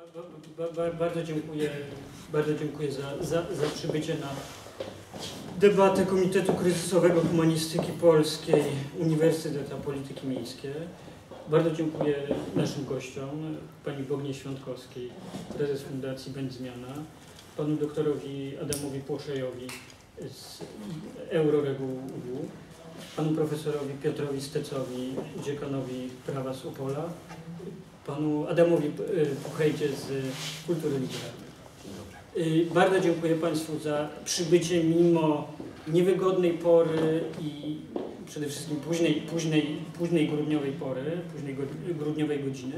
Bardzo dziękuję za przybycie na debatę Komitetu Kryzysowego Humanistyki Polskiej Uniwersytetu Polityki Miejskiej. Bardzo dziękuję naszym gościom, pani Bognie Świątkowskiej, prezes Fundacji Będzie Zmiana, panu doktorowi Adamowi Płoszejowi z Euroreguł, panu profesorowi Piotrowi Stecowi, dziekanowi prawa z Opola, panu Adamowi Puchejdzie z Kultury Literalnej. Bardzo dziękuję państwu za przybycie mimo niewygodnej pory i przede wszystkim późnej grudniowej pory, późnej grudniowej godziny.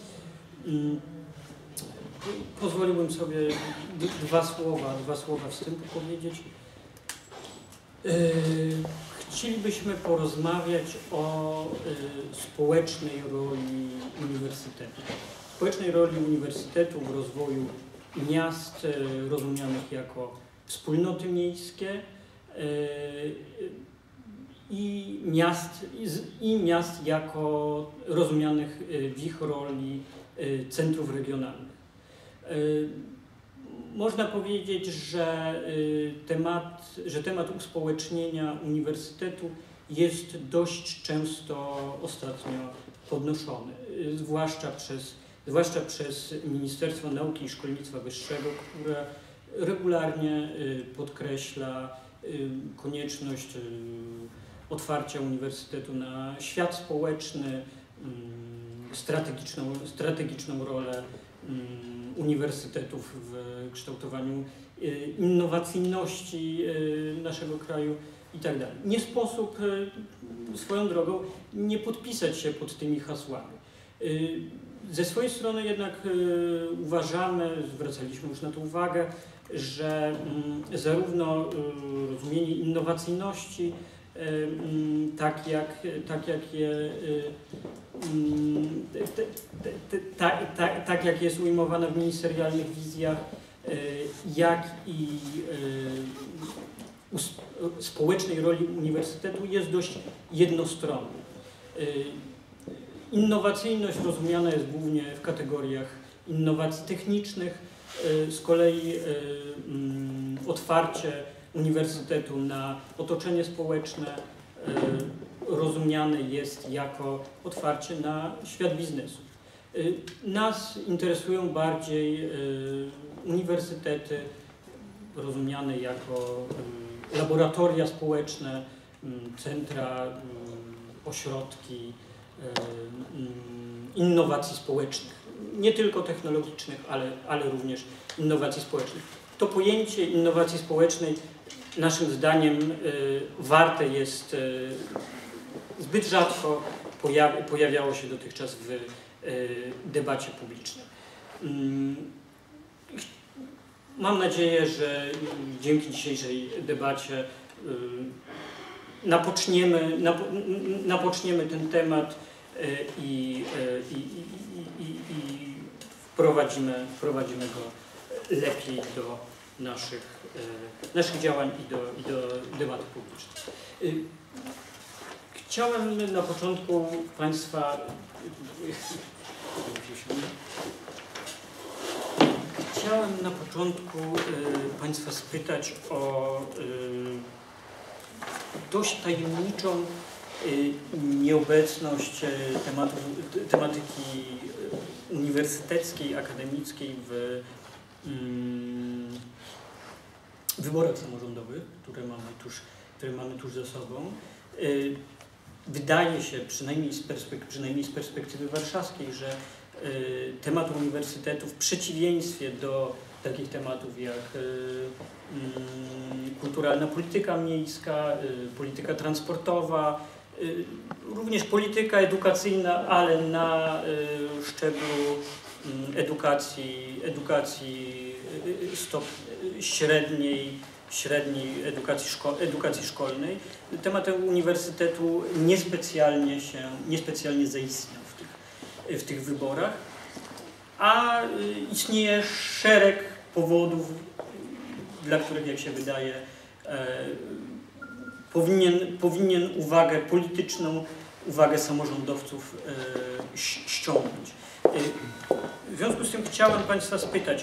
Pozwoliłbym sobie dwa słowa wstępu powiedzieć. Chcielibyśmy porozmawiać o społecznej roli uniwersytetu. Społecznej roli uniwersytetu w rozwoju miast rozumianych jako wspólnoty miejskie i miast jako rozumianych w ich roli centrów regionalnych. Można powiedzieć, że temat uspołecznienia uniwersytetu jest dość często ostatnio podnoszony, zwłaszcza przez Ministerstwo Nauki i Szkolnictwa Wyższego, które regularnie podkreśla konieczność otwarcia uniwersytetu na świat społeczny, strategiczną rolę uniwersytetów w kształtowaniu innowacyjności naszego kraju itd. Nie sposób swoją drogą nie podpisać się pod tymi hasłami. Ze swojej strony jednak uważamy, zwracaliśmy już na to uwagę, że zarówno rozumienie innowacyjności, tak jak jest ujmowane w ministerialnych wizjach, jak i społecznej roli uniwersytetu jest dość jednostronny. Innowacyjność rozumiana jest głównie w kategoriach innowacji technicznych, z kolei otwarcie uniwersytetu na otoczenie społeczne rozumiane jest jako otwarcie na świat biznesu. Nas interesują bardziej uniwersytety rozumiane jako laboratoria społeczne, centra, ośrodki innowacji społecznych, nie tylko technologicznych, ale również innowacji społecznych. To pojęcie innowacji społecznej naszym zdaniem warte jest, zbyt rzadko pojawiało się dotychczas w debacie publicznej. Mam nadzieję, że dzięki dzisiejszej debacie napoczniemy ten temat i wprowadzimy go lepiej do naszych działań i do debaty publicznej. Chciałem na początku Państwa spytać o dość tajemniczą nieobecność tematyki uniwersyteckiej, akademickiej w wyborach samorządowych, które mamy tuż za sobą. Wydaje się, przynajmniej z perspektywy warszawskiej, że temat uniwersytetu w przeciwieństwie do takich tematów jak kulturalna polityka miejska, polityka transportowa, również polityka edukacyjna, ale na szczeblu edukacji średniej edukacji szkolnej. Temat uniwersytetu niespecjalnie zaistniał w tych wyborach, a istnieje szereg powodów, dla których, jak się wydaje, powinien uwagę polityczną, uwagę samorządowców ściągnąć. W związku z tym chciałem Państwa spytać,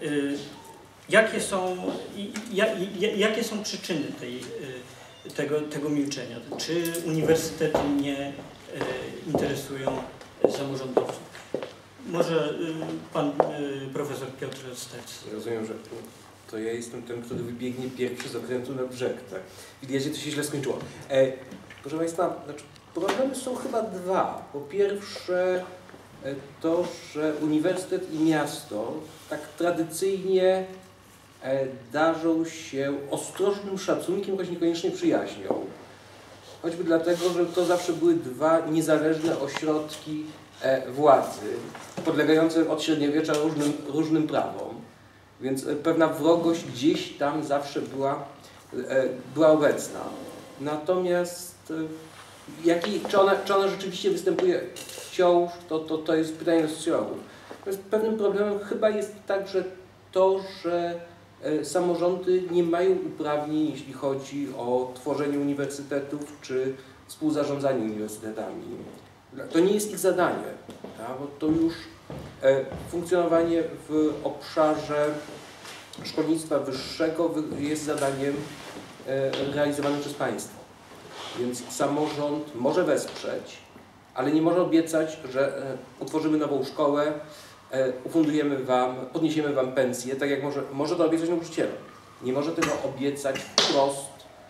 jakie są przyczyny tego milczenia? Czy uniwersytety nie interesują samorządowców? Może Pan Profesor Piotr Stec. Rozumiem, że to ja jestem ten, który wybiegnie pierwszy z okrętu na brzeg, tak? Widać, że to się źle skończyło. Proszę Państwa, znaczy, problemy są chyba dwa. Po pierwsze to, że uniwersytet i miasto tak tradycyjnie darzą się ostrożnym szacunkiem, choć niekoniecznie przyjaźnią. Choćby dlatego, że to zawsze były dwa niezależne ośrodki władzy, podlegające od średniowiecza różnym prawom. Więc pewna wrogość gdzieś tam zawsze była obecna. Natomiast czy ona rzeczywiście występuje wciąż, to jest pytanie do socjologów. Pewnym problemem chyba jest także to, że samorządy nie mają uprawnień, jeśli chodzi o tworzenie uniwersytetów czy współzarządzanie uniwersytetami. To nie jest ich zadanie, tak? Bo to już funkcjonowanie w obszarze szkolnictwa wyższego jest zadaniem realizowanym przez państwo. Więc samorząd może wesprzeć, ale nie może obiecać, że utworzymy nową szkołę, ufundujemy Wam, podniesiemy Wam pensję, tak jak może to obiecać nauczycielom. Nie może tego obiecać wprost,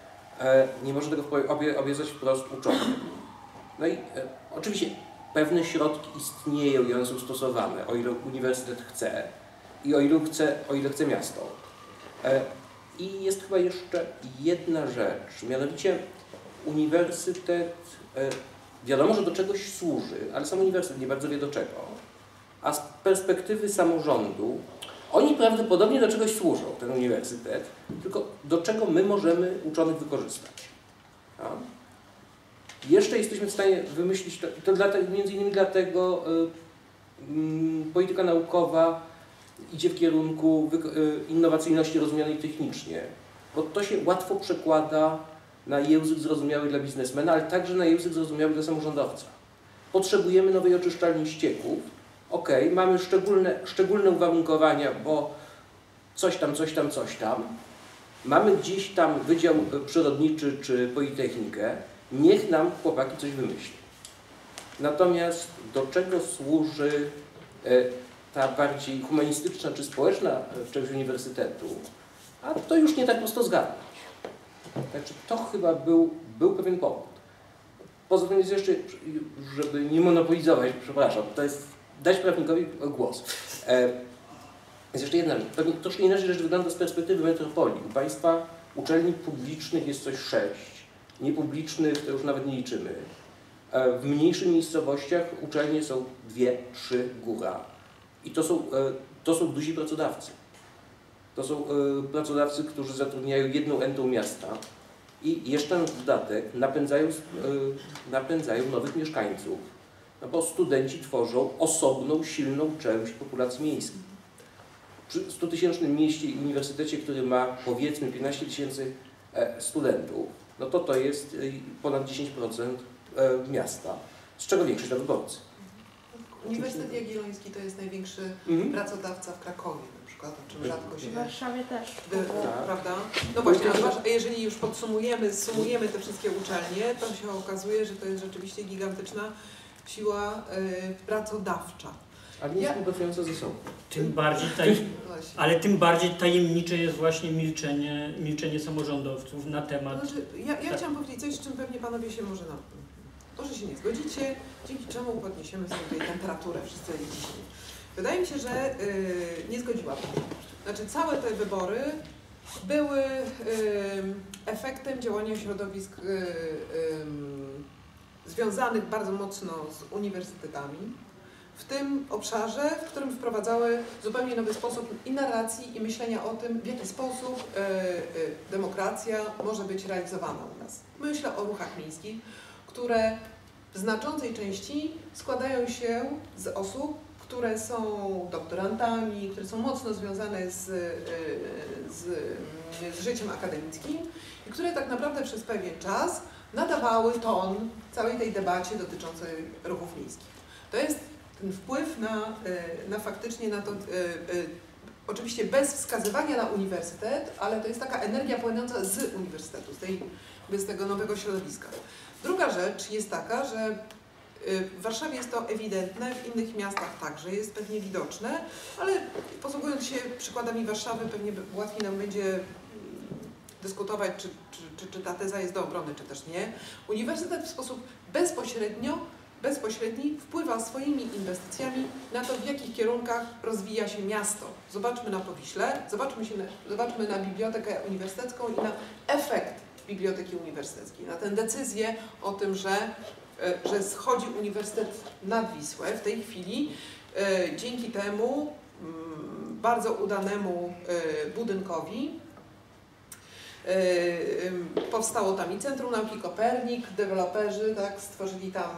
obiecać wprost uczonym. No i oczywiście pewne środki istnieją i one są stosowane, o ile uniwersytet chce i o ile chce miasto. I jest chyba jeszcze jedna rzecz, mianowicie uniwersytet, wiadomo, że do czegoś służy, ale sam uniwersytet nie bardzo wie do czego. A z perspektywy samorządu, oni prawdopodobnie do czegoś służą, ten uniwersytet, tylko do czego my możemy uczonych wykorzystać. A? Jeszcze jesteśmy w stanie wymyślić, to między innymi dlatego polityka naukowa idzie w kierunku innowacyjności rozumianej technicznie, bo to się łatwo przekłada na język zrozumiały dla biznesmena, ale także na język zrozumiały dla samorządowca. Potrzebujemy nowej oczyszczalni ścieków. Okej, mamy szczególne uwarunkowania, bo coś tam. Mamy gdzieś tam wydział przyrodniczy czy politechnikę. Niech nam chłopaki coś wymyśli. Natomiast do czego służy ta bardziej humanistyczna czy społeczna część uniwersytetu, a to już nie tak prosto zgadnąć. Także to chyba był pewien powód. Poza tym jest jeszcze, żeby nie monopolizować, przepraszam, to jest dać prawnikowi głos. Jest jeszcze jedna rzecz. Pewnie troszkę inaczej rzecz wygląda z perspektywy metropolii. U Państwa uczelni publicznych jest coś 6, niepublicznych to już nawet nie liczymy. W mniejszych miejscowościach uczelnie są 2, 3, góra. I to są duzi pracodawcy. To są pracodawcy, którzy zatrudniają 1/n miasta i jeszcze na dodatek napędzają nowych mieszkańców, no bo studenci tworzą osobną, silną część populacji miejskiej. Przy 100-tysięcznym mieście i uniwersytecie, który ma powiedzmy 15 000 studentów, no to jest ponad 10% miasta, z czego większość na wyborcy. Uniwersytet Jagielloński to jest największy pracodawca w Krakowie na przykład, o czym rzadko się... W Warszawie też. Prawda? No właśnie, a jeżeli już sumujemy te wszystkie uczelnie, to się okazuje, że to jest rzeczywiście gigantyczna siła pracodawcza. Ale nie współpracująca ze sobą. Ale tym bardziej tajemnicze jest właśnie milczenie samorządowców na temat... Znaczy, ja chciałam powiedzieć coś, z czym pewnie Panowie się może się nie zgodzicie, dzięki czemu podniesiemy sobie tutaj temperaturę wszyscy dzisiaj. Wydaje mi się, że nie zgodziłabym się. Znaczy całe te wybory były efektem działania środowisk związanych bardzo mocno z uniwersytetami, w tym obszarze, w którym wprowadzały zupełnie nowy sposób i narracji, i myślenia o tym, w jaki sposób demokracja może być realizowana u nas. Myślę o ruchach miejskich, które w znaczącej części składają się z osób, które są doktorantami, które są mocno związane z życiem akademickim i które tak naprawdę przez pewien czas nadawały ton całej tej debacie dotyczącej ruchów miejskich. To jest ten wpływ na faktycznie na to, oczywiście bez wskazywania na uniwersytet, ale to jest taka energia płynąca z uniwersytetu, z tego nowego środowiska. Druga rzecz jest taka, że w Warszawie jest to ewidentne, w innych miastach także jest pewnie widoczne, ale posługując się przykładami Warszawy, pewnie łatwiej nam będzie dyskutować, czy ta teza jest do obrony, czy też nie. Uniwersytet w sposób bezpośredni wpływa swoimi inwestycjami na to, w jakich kierunkach rozwija się miasto. Zobaczmy na Powiśle, zobaczmy na Bibliotekę Uniwersytecką i na efekt Biblioteki Uniwersyteckiej, na tę decyzję o tym, że schodzi Uniwersytet nad Wisłę w tej chwili. Dzięki temu bardzo udanemu budynkowi powstało tam i Centrum Nauki Kopernik, deweloperzy stworzyli tam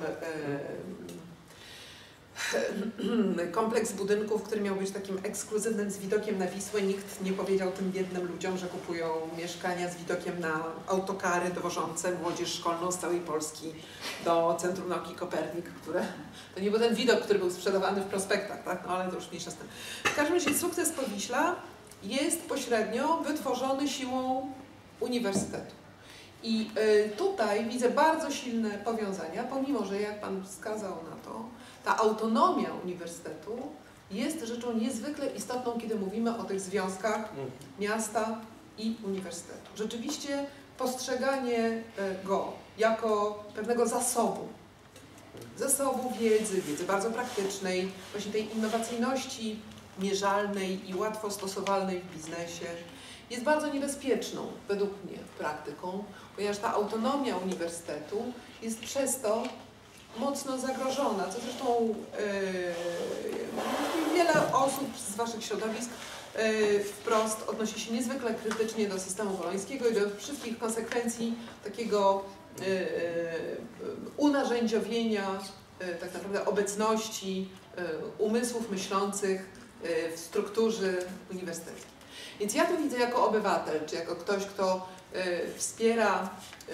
kompleks budynków, który miał być takim ekskluzywnym z widokiem na Wisłę. Nikt nie powiedział tym biednym ludziom, że kupują mieszkania z widokiem na autokary dowożące młodzież szkolną z całej Polski do Centrum Nauki Kopernik, które to nie był ten widok, który był sprzedawany w prospektach, tak? No ale to już mniejsza z tym. W każdym razie sukces Powiśla jest pośrednio wytworzony siłą uniwersytetu. I tutaj widzę bardzo silne powiązania, pomimo że jak Pan wskazał na to, ta autonomia uniwersytetu jest rzeczą niezwykle istotną, kiedy mówimy o tych związkach miasta i uniwersytetu. Rzeczywiście postrzeganie go jako pewnego zasobu wiedzy bardzo praktycznej, właśnie tej innowacyjności mierzalnej i łatwo stosowalnej w biznesie, jest bardzo niebezpieczną, według mnie, praktyką, ponieważ ta autonomia uniwersytetu jest przez to mocno zagrożona, co zresztą wiele osób z Waszych środowisk wprost odnosi się niezwykle krytycznie do systemu bolońskiego i do wszystkich konsekwencji takiego unarzędziowienia, tak naprawdę obecności umysłów myślących w strukturze uniwersyteckiej. Więc ja to widzę jako obywatel, czy jako ktoś, kto wspiera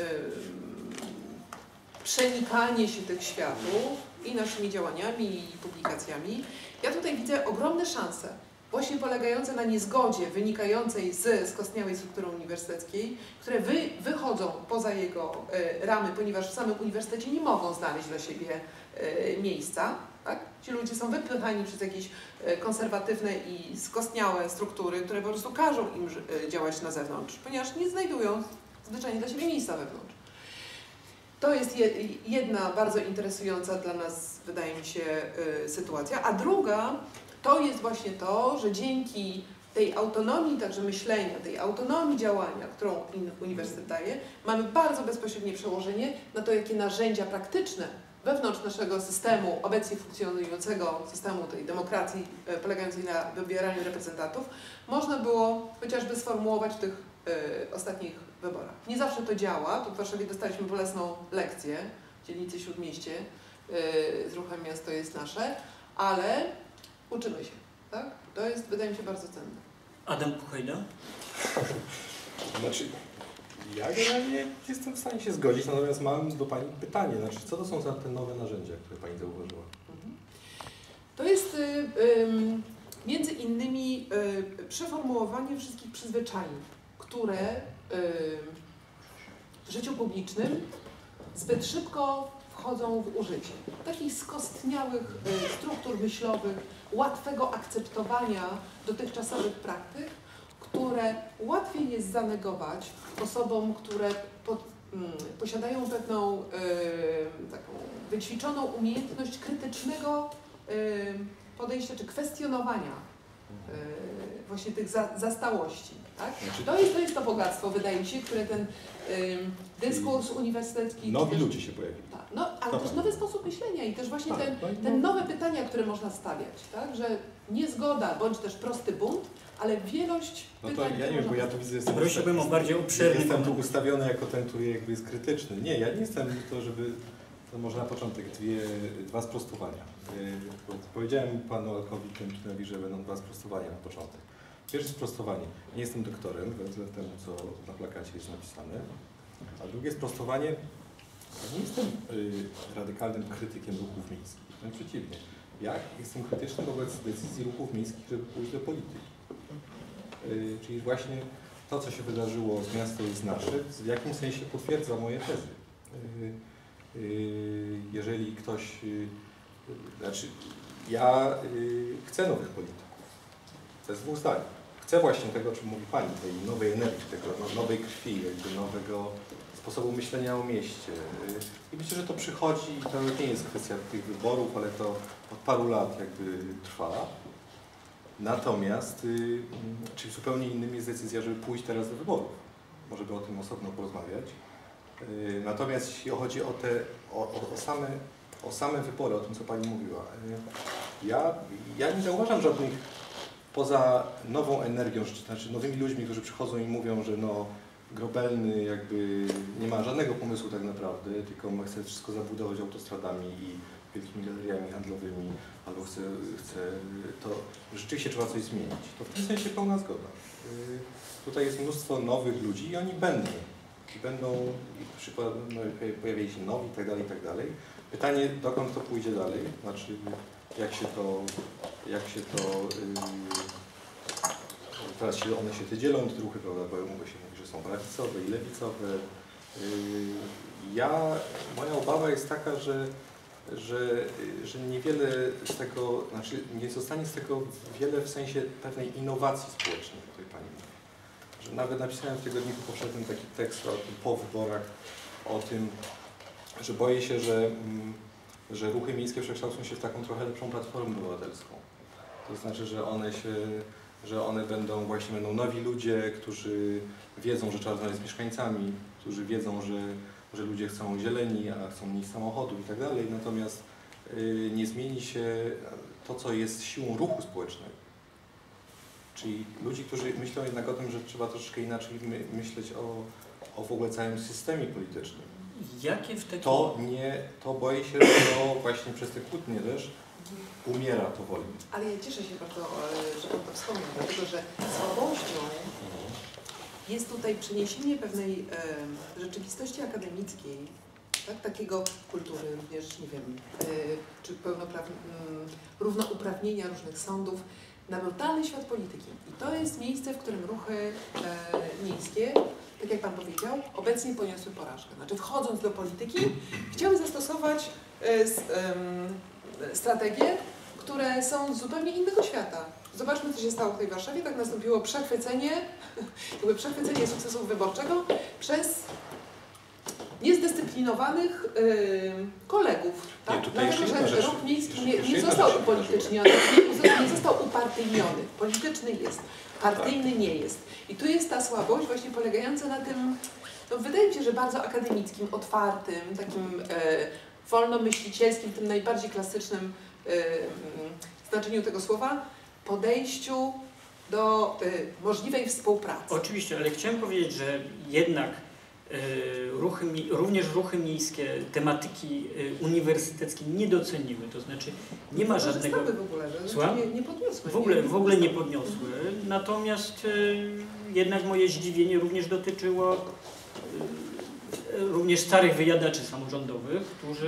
przenikanie się tych światów i naszymi działaniami, i publikacjami. Ja tutaj widzę ogromne szanse, właśnie polegające na niezgodzie wynikającej z skostniałej struktury uniwersyteckiej, które wychodzą poza jego ramy, ponieważ w samym uniwersytecie nie mogą znaleźć dla siebie miejsca. Tak? Ci ludzie są wypychani przez jakieś konserwatywne i skostniałe struktury, które po prostu każą im działać na zewnątrz, ponieważ nie znajdują zwyczajnie dla siebie miejsca wewnątrz. To jest jedna bardzo interesująca dla nas, wydaje mi się, sytuacja. A druga to jest właśnie to, że dzięki tej autonomii także myślenia, tej autonomii działania, którą uniwersytet daje, mamy bardzo bezpośrednie przełożenie na to, jakie narzędzia praktyczne wewnątrz naszego systemu, obecnie funkcjonującego systemu tej demokracji polegającej na wybieraniu reprezentantów, można było chociażby sformułować w tych ostatnich wyborach. Nie zawsze to działa. Tu w Warszawie dostaliśmy bolesną lekcję w dzielnicy Śródmieście z ruchem Miasto jest nasze, ale uczymy się. Tak? To jest, wydaje mi się, bardzo cenne. Adam Puchajda? Znaczy, ja generalnie jestem w stanie się zgodzić, natomiast mam do Pani pytanie. Znaczy, co to są za te nowe narzędzia, które Pani zauważyła? To jest między innymi przeformułowanie wszystkich przyzwyczajeń, które w życiu publicznym zbyt szybko wchodzą w użycie. Takich skostniałych struktur myślowych, łatwego akceptowania dotychczasowych praktyk, które łatwiej jest zanegować osobom, które posiadają pewną taką wyćwiczoną umiejętność krytycznego podejścia czy kwestionowania właśnie tych zastałości. Tak? To jest to bogactwo, wydaje mi się, które ten dyskurs uniwersytecki... Nowi ludzie się pojawili. Tak, no, ale też nowy sposób myślenia i też właśnie te nowe pytania, które można stawiać, tak? Że niezgoda, bądź też prosty bunt, ale wielość pytań... No to ja nie wiem, bo ja tu widzę... Prosiłbym o bardziej obszerny Jestem tu ustawiony jako ten, który jakby jest krytyczny. Nie, ja nie jestem to, żeby... To może na początek dwa sprostowania. Powiedziałem Panu Alkowi Kępinowi, że będą dwa sprostowania na początek. Pierwsze sprostowanie. Nie jestem doktorem, wbrew temu, co na plakacie jest napisane. A drugie sprostowanie. Ja nie jestem radykalnym krytykiem ruchów miejskich. Wręcz przeciwnie. jak jestem krytyczny wobec decyzji ruchów miejskich, żeby pójść do polityki. Czyli właśnie to, co się wydarzyło z Miasto jest nasze, w jakimś sensie potwierdza moje tezy. Jeżeli ktoś, znaczy ja chcę nowych polityków, to jest dwóch zdań. Chcę właśnie tego, o czym mówi Pani, tej nowej energii, tego nowej krwi, jakby nowego sposobu myślenia o mieście. I myślę, że to przychodzi i to nie jest kwestia tych wyborów, ale to od paru lat jakby trwa. Natomiast, czyli zupełnie innym jest decyzja, żeby pójść teraz do wyborów. Może by o tym osobno porozmawiać. Natomiast jeśli chodzi o same wybory, o tym, co Pani mówiła, ja nie zauważam żadnych, poza nową energią, znaczy nowymi ludźmi, którzy przychodzą i mówią, że no Grobelny jakby nie ma żadnego pomysłu tak naprawdę, tylko chce wszystko zabudować autostradami i wielkimi galeriami handlowymi, albo chce to rzeczywiście trzeba coś zmienić. To w tym sensie pełna zgoda. Tutaj jest mnóstwo nowych ludzi i oni będą, pojawiają się nowi i tak dalej. Pytanie, dokąd to pójdzie dalej, znaczy jak się to teraz one się dzielą, te ruchy, prawda, bo się mówi, że są prawicowe i lewicowe. Moja obawa jest taka, że niewiele z tego, znaczy nie zostanie z tego wiele w sensie pewnej innowacji społecznej, o której Pani mówi. Że nawet napisałem w tygodniku powszechnym taki tekst po wyborach o tym, że boję się, że ruchy miejskie przekształcą się w taką trochę lepszą platformę obywatelską. To znaczy, że one będą nowi ludzie, którzy wiedzą, że trzeba rozmawiać z mieszkańcami, którzy wiedzą, że ludzie chcą zieleni, a chcą mniej samochodów i tak dalej, natomiast nie zmieni się to, co jest siłą ruchu społecznego. Czyli ludzi, którzy myślą jednak o tym, że trzeba troszeczkę inaczej myśleć o w ogóle całym systemie politycznym. Jakie w takim... To boję się, że to właśnie przez te kłótnie też umiera powoli. Ale ja cieszę się bardzo, że Pan to wspomniał, dlatego że słabością jest tutaj przeniesienie pewnej rzeczywistości akademickiej, tak? Takiego kultury również, nie wiem, czy równouprawnienia różnych sądów na brutalny świat polityki. I to jest miejsce, w którym ruchy miejskie, tak jak Pan powiedział, obecnie poniosły porażkę. Znaczy wchodząc do polityki, chciały zastosować strategie, które są z zupełnie innego świata. Zobaczmy, co się stało w tej Warszawie. Tak nastąpiło przechwycenie sukcesu wyborczego przez niezdyscyplinowanych kolegów. Tak? Dlatego, że ruch miejski nie został upolityczniony, nie został upartyjniony. Polityczny jest, partyjny nie jest. I tu jest ta słabość właśnie polegająca na tym, no wydaje mi się, że bardzo akademickim, otwartym, takim wolnomyślicielskim, w tym najbardziej klasycznym znaczeniu tego słowa, podejściu do możliwej współpracy. Oczywiście, ale chciałem powiedzieć, że jednak również ruchy miejskie tematyki uniwersyteckiej nie doceniły, to znaczy nie ma żadnego... w ogóle, że nie podniosły. W ogóle nie podniosły, natomiast jednak moje zdziwienie również dotyczyło również starych wyjadaczy samorządowych,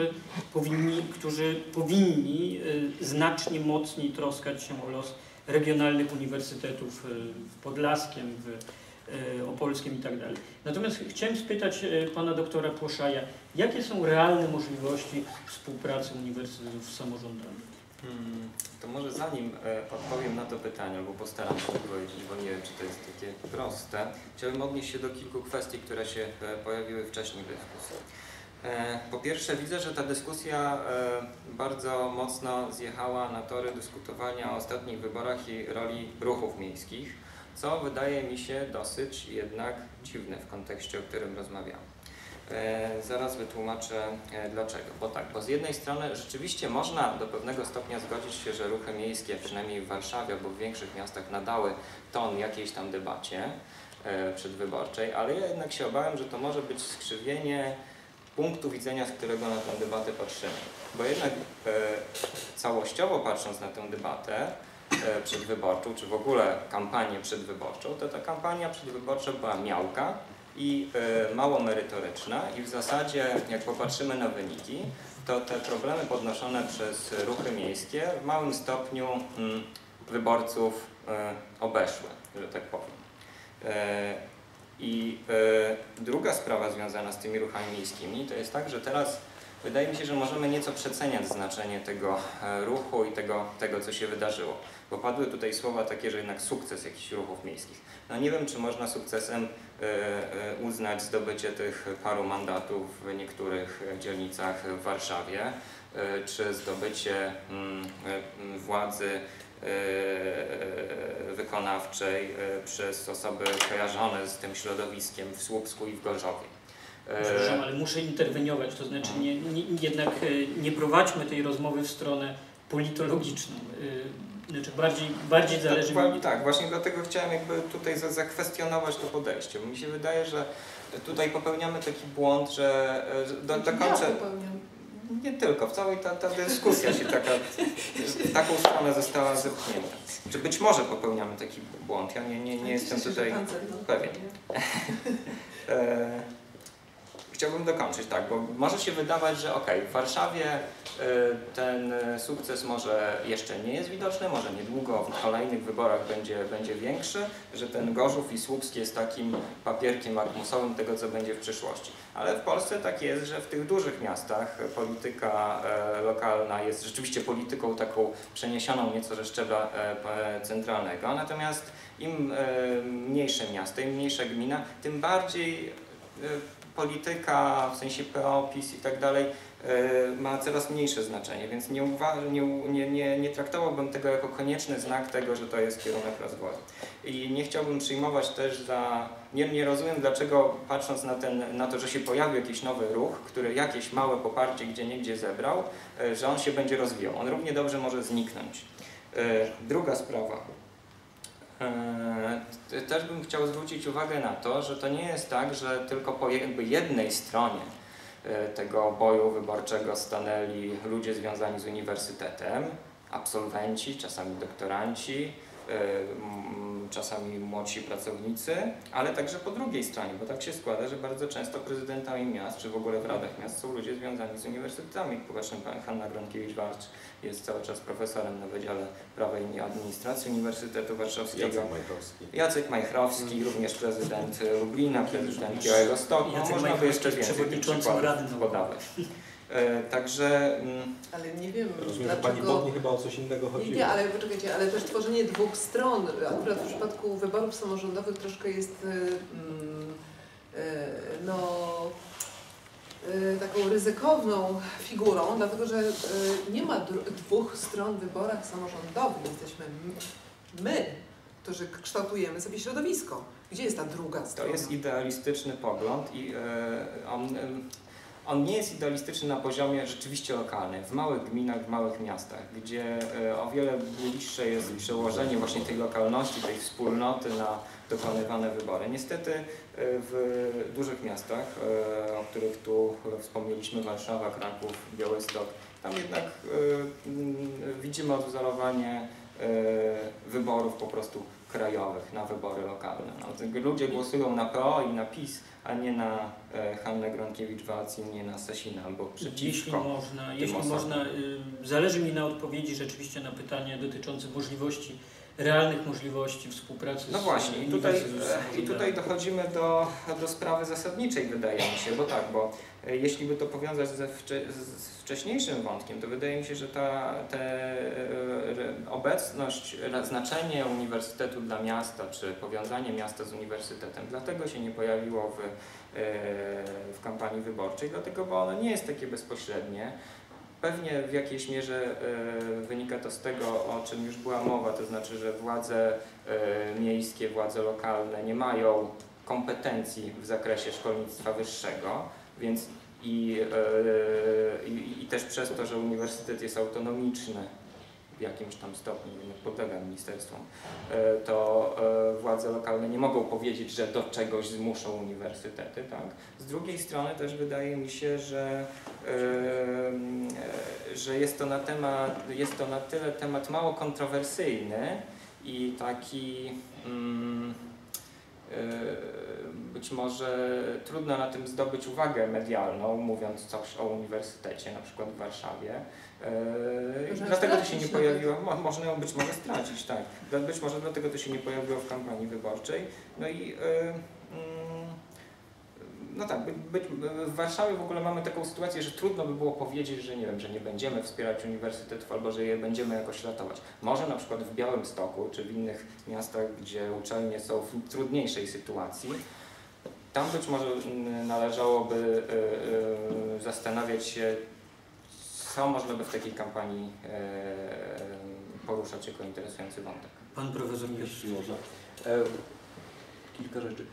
którzy powinni znacznie mocniej troskać się o los regionalnych uniwersytetów w Podlaskiem, w Opolskiem i tak dalej. Natomiast chciałem spytać Pana doktora Płoszaja, jakie są realne możliwości współpracy uniwersytetów z samorządami? To może zanim odpowiem na to pytanie, albo postaram się odpowiedzieć, bo nie wiem, czy to jest takie proste, chciałbym odnieść się do kilku kwestii, które się pojawiły wcześniej w dyskusji. Po pierwsze, widzę, że ta dyskusja bardzo mocno zjechała na tory dyskutowania o ostatnich wyborach i roli ruchów miejskich, co wydaje mi się dosyć jednak dziwne w kontekście, o którym rozmawiamy. Zaraz wytłumaczę dlaczego. Bo z jednej strony rzeczywiście można do pewnego stopnia zgodzić się, że ruchy miejskie, przynajmniej w Warszawie albo w większych miastach, nadały ton jakiejś tam debacie przedwyborczej, ale ja jednak się obawiam, że to może być skrzywienie punktu widzenia, z którego na tę debatę patrzymy. Bo jednak całościowo patrząc na tę debatę przedwyborczą, czy w ogóle kampanię przedwyborczą, to ta kampania przedwyborcza była miałka i mało merytoryczna i w zasadzie, jak popatrzymy na wyniki, to te problemy podnoszone przez ruchy miejskie w małym stopniu wyborców obeszły, że tak powiem. I druga sprawa związana z tymi ruchami miejskimi to jest tak, że teraz wydaje mi się, że możemy nieco przeceniać znaczenie tego ruchu i tego, co się wydarzyło. Bo padły tutaj słowa takie, że jednak sukces jakichś ruchów miejskich. No nie wiem, czy można sukcesem uznać zdobycie tych paru mandatów w niektórych dzielnicach w Warszawie, czy zdobycie władzy wykonawczej przez osoby kojarzone z tym środowiskiem w Słupsku i w Gorzowie. Przepraszam, ale muszę interweniować, to znaczy jednak nie prowadźmy tej rozmowy w stronę politologiczną. Znaczy bardziej zależy mi... Tak, właśnie dlatego chciałem jakby tutaj zakwestionować to podejście, bo mi się wydaje, że tutaj popełniamy taki błąd, że dokończę... Nie tylko, w całej ta dyskusja się w taką stronę została zepchnięta. Czy być może popełniamy taki błąd, ja nie jestem tutaj pewien. Chciałbym dokończyć, tak, bo może się wydawać, że w Warszawie ten sukces może jeszcze nie jest widoczny, może niedługo w kolejnych wyborach będzie większy, że ten Gorzów i Słupsk jest takim papierkiem lakmusowym tego, co będzie w przyszłości. Ale w Polsce tak jest, że w tych dużych miastach polityka lokalna jest rzeczywiście polityką taką przeniesioną nieco ze szczebla centralnego, natomiast im mniejsze miasto, im mniejsza gmina, tym bardziej polityka, w sensie PO, PiS i tak dalej, ma coraz mniejsze znaczenie, więc nie traktowałbym tego jako konieczny znak tego, że to jest kierunek rozwoju. I nie chciałbym przyjmować też za... Nie rozumiem, dlaczego patrząc na to, że się pojawił jakiś nowy ruch, który jakieś małe poparcie gdzieniegdzie zebrał, że on się będzie rozwijał. On równie dobrze może zniknąć. Druga sprawa. Też bym chciał zwrócić uwagę na to, że to nie jest tak, że tylko po jednej stronie tego boju wyborczego stanęli ludzie związani z uniwersytetem, absolwenci, czasami doktoranci, czasami młodsi pracownicy, ale także po drugiej stronie, bo tak się składa, że bardzo często prezydentami miast, czy w ogóle w radach miast są ludzie związani z uniwersytetami. Popatrzmy, Hanna Gronkiewicz-Waltz jest cały czas profesorem na Wydziale Prawa i Administracji Uniwersytetu Warszawskiego. Jacek Majchrowski, również prezydent Lublina, prezydent Białegostoku. Można by jeszcze więcej tych przykładów podawać. Także... Ale nie wiem, rozumiem, dlaczego... Pani Bodni chyba o coś innego chodziło. Nie, ale poczekajcie, ale też tworzenie dwóch stron, akurat w przypadku wyborów samorządowych troszkę jest taką ryzykowną figurą, dlatego że nie ma dwóch stron w wyborach samorządowych. Jesteśmy my, którzy kształtujemy sobie środowisko. Gdzie jest ta druga strona? To jest idealistyczny pogląd i on nie jest idealistyczny na poziomie rzeczywiście lokalnym, w małych gminach, w małych miastach, gdzie o wiele bliższe jest przełożenie właśnie tej lokalności, tej wspólnoty na dokonywane wybory. Niestety w dużych miastach, o których tu wspomnieliśmy, Warszawa, Kraków, Białystok, tam jednak widzimy odwzorowanie wyborów po prostu krajowych na wybory lokalne. No, ludzie głosują na PO i na PiS, a nie na Hannę Gronkiewicz-Waltz i nie na Sasina, bo przeciwko. Jeśli można, zależy mi na odpowiedzi rzeczywiście na pytania dotyczące możliwości, realnych możliwości współpracy. No właśnie, i tutaj dochodzimy do sprawy zasadniczej, wydaje mi się, bo jeśli by to powiązać z wcześniejszym wątkiem, to wydaje mi się, że ta obecność, znaczenie uniwersytetu dla miasta, czy powiązanie miasta z uniwersytetem, dlatego się nie pojawiło w kampanii wyborczej, dlatego, bo ono nie jest takie bezpośrednie. Pewnie w jakiejś mierze wynika to z tego, o czym już była mowa, to znaczy, że władze miejskie, władze lokalne nie mają kompetencji w zakresie szkolnictwa wyższego, więc i też przez to, że uniwersytet jest autonomiczny w jakimś tam stopniu, nie podlega ministerstwom, to władze lokalne nie mogą powiedzieć, że do czegoś zmuszą uniwersytety. Tak? Z drugiej strony też wydaje mi się, że jest to na tyle temat mało kontrowersyjny i taki być może trudno na tym zdobyć uwagę medialną, mówiąc coś o uniwersytecie, na przykład w Warszawie. Dlatego to się nie pojawiło, można ją być może stracić, tak. Być może dlatego to się nie pojawiło w kampanii wyborczej. No i no tak, w Warszawie w ogóle mamy taką sytuację, że trudno by było powiedzieć, że nie wiem, że nie będziemy wspierać uniwersytetów albo że je będziemy jakoś ratować. Może na przykład w Białymstoku czy w innych miastach, gdzie uczelnie są w trudniejszej sytuacji, tam być może należałoby zastanawiać się, co można by w takiej kampanii poruszać jako interesujący wątek. Pan profesor Piotr. Można. Kilka rzeczy.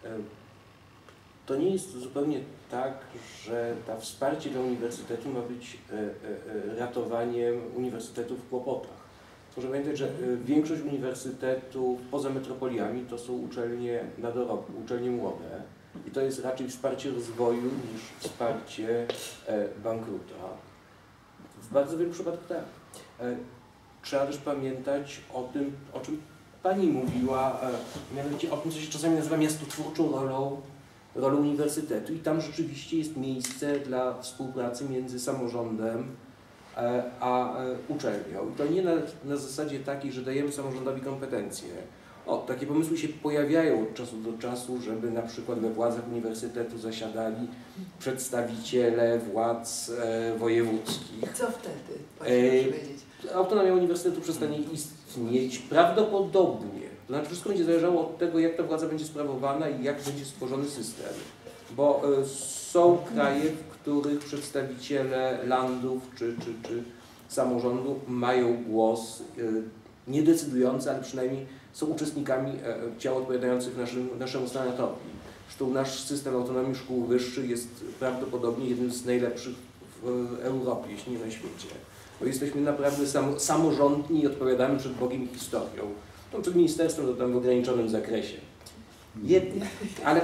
To nie jest zupełnie tak, że to wsparcie dla uniwersytetu ma być ratowaniem uniwersytetów w kłopotach. Proszę pamiętać, że większość uniwersytetów poza metropoliami to są uczelnie na dorobku, uczelnie młode i to jest raczej wsparcie rozwoju niż wsparcie bankruta. W bardzo wielu przypadkach tak. Trzeba też pamiętać o tym, o czym Pani mówiła, mianowicie o tym, co się czasami nazywa miastotwórczą rolą uniwersytetu i tam rzeczywiście jest miejsce dla współpracy między samorządem a uczelnią. I to nie na zasadzie takiej, że dajemy samorządowi kompetencje. Takie pomysły się pojawiają od czasu do czasu, żeby na przykład we władzach uniwersytetu zasiadali przedstawiciele władz wojewódzkich. Co wtedy? Powiedzieć. Autonomia uniwersytetu przestanie istnieć prawdopodobnie. To znaczy wszystko będzie zależało od tego, jak ta władza będzie sprawowana i jak będzie stworzony system. Bo są kraje, w których przedstawiciele landów czy samorządu mają głos niedecydujący, ale przynajmniej są uczestnikami ciał odpowiadających naszemu senatowi. Zresztą nasz system autonomii szkół wyższych jest prawdopodobnie jednym z najlepszych w Europie, jeśli nie na świecie. Bo jesteśmy naprawdę samorządni i odpowiadamy przed Bogiem i historią. No, przed ministerstwem to tam w ograniczonym zakresie. Jednak, ale...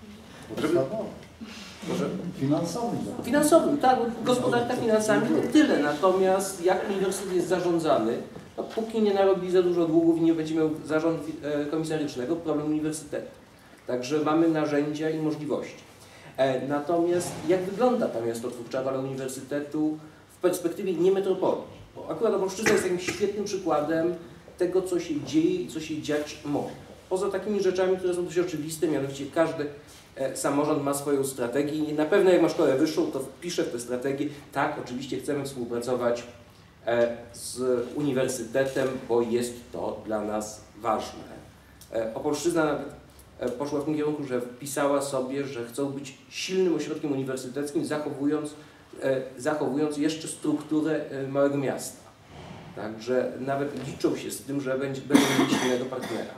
Finansowym, tak, gospodarka finansami to tyle. Natomiast jak uniwersytet jest zarządzany, no, póki nie narobi za dużo długów i nie będzie miał zarząd komisarycznego, problem uniwersytetu. Także mamy narzędzia i możliwości. Natomiast jak wygląda ta miastotwórcza rola uniwersytetu w perspektywie nie metropolii? Bo akurat Opolszczyzna jest takim świetnym przykładem tego, co się dzieje i co się dziać może. Poza takimi rzeczami, które są dość oczywiste, mianowicie każdy samorząd ma swoją strategię i na pewno jak ma szkołę wyższą, to wpisze w tę strategię, tak, oczywiście chcemy współpracować z uniwersytetem, bo jest to dla nas ważne. Opolszczyzna nawet poszła w tym kierunku, że wpisała sobie, że chcą być silnym ośrodkiem uniwersyteckim, zachowując jeszcze strukturę małego miasta. Także nawet liczą się z tym, że będą mieć silnego partnera.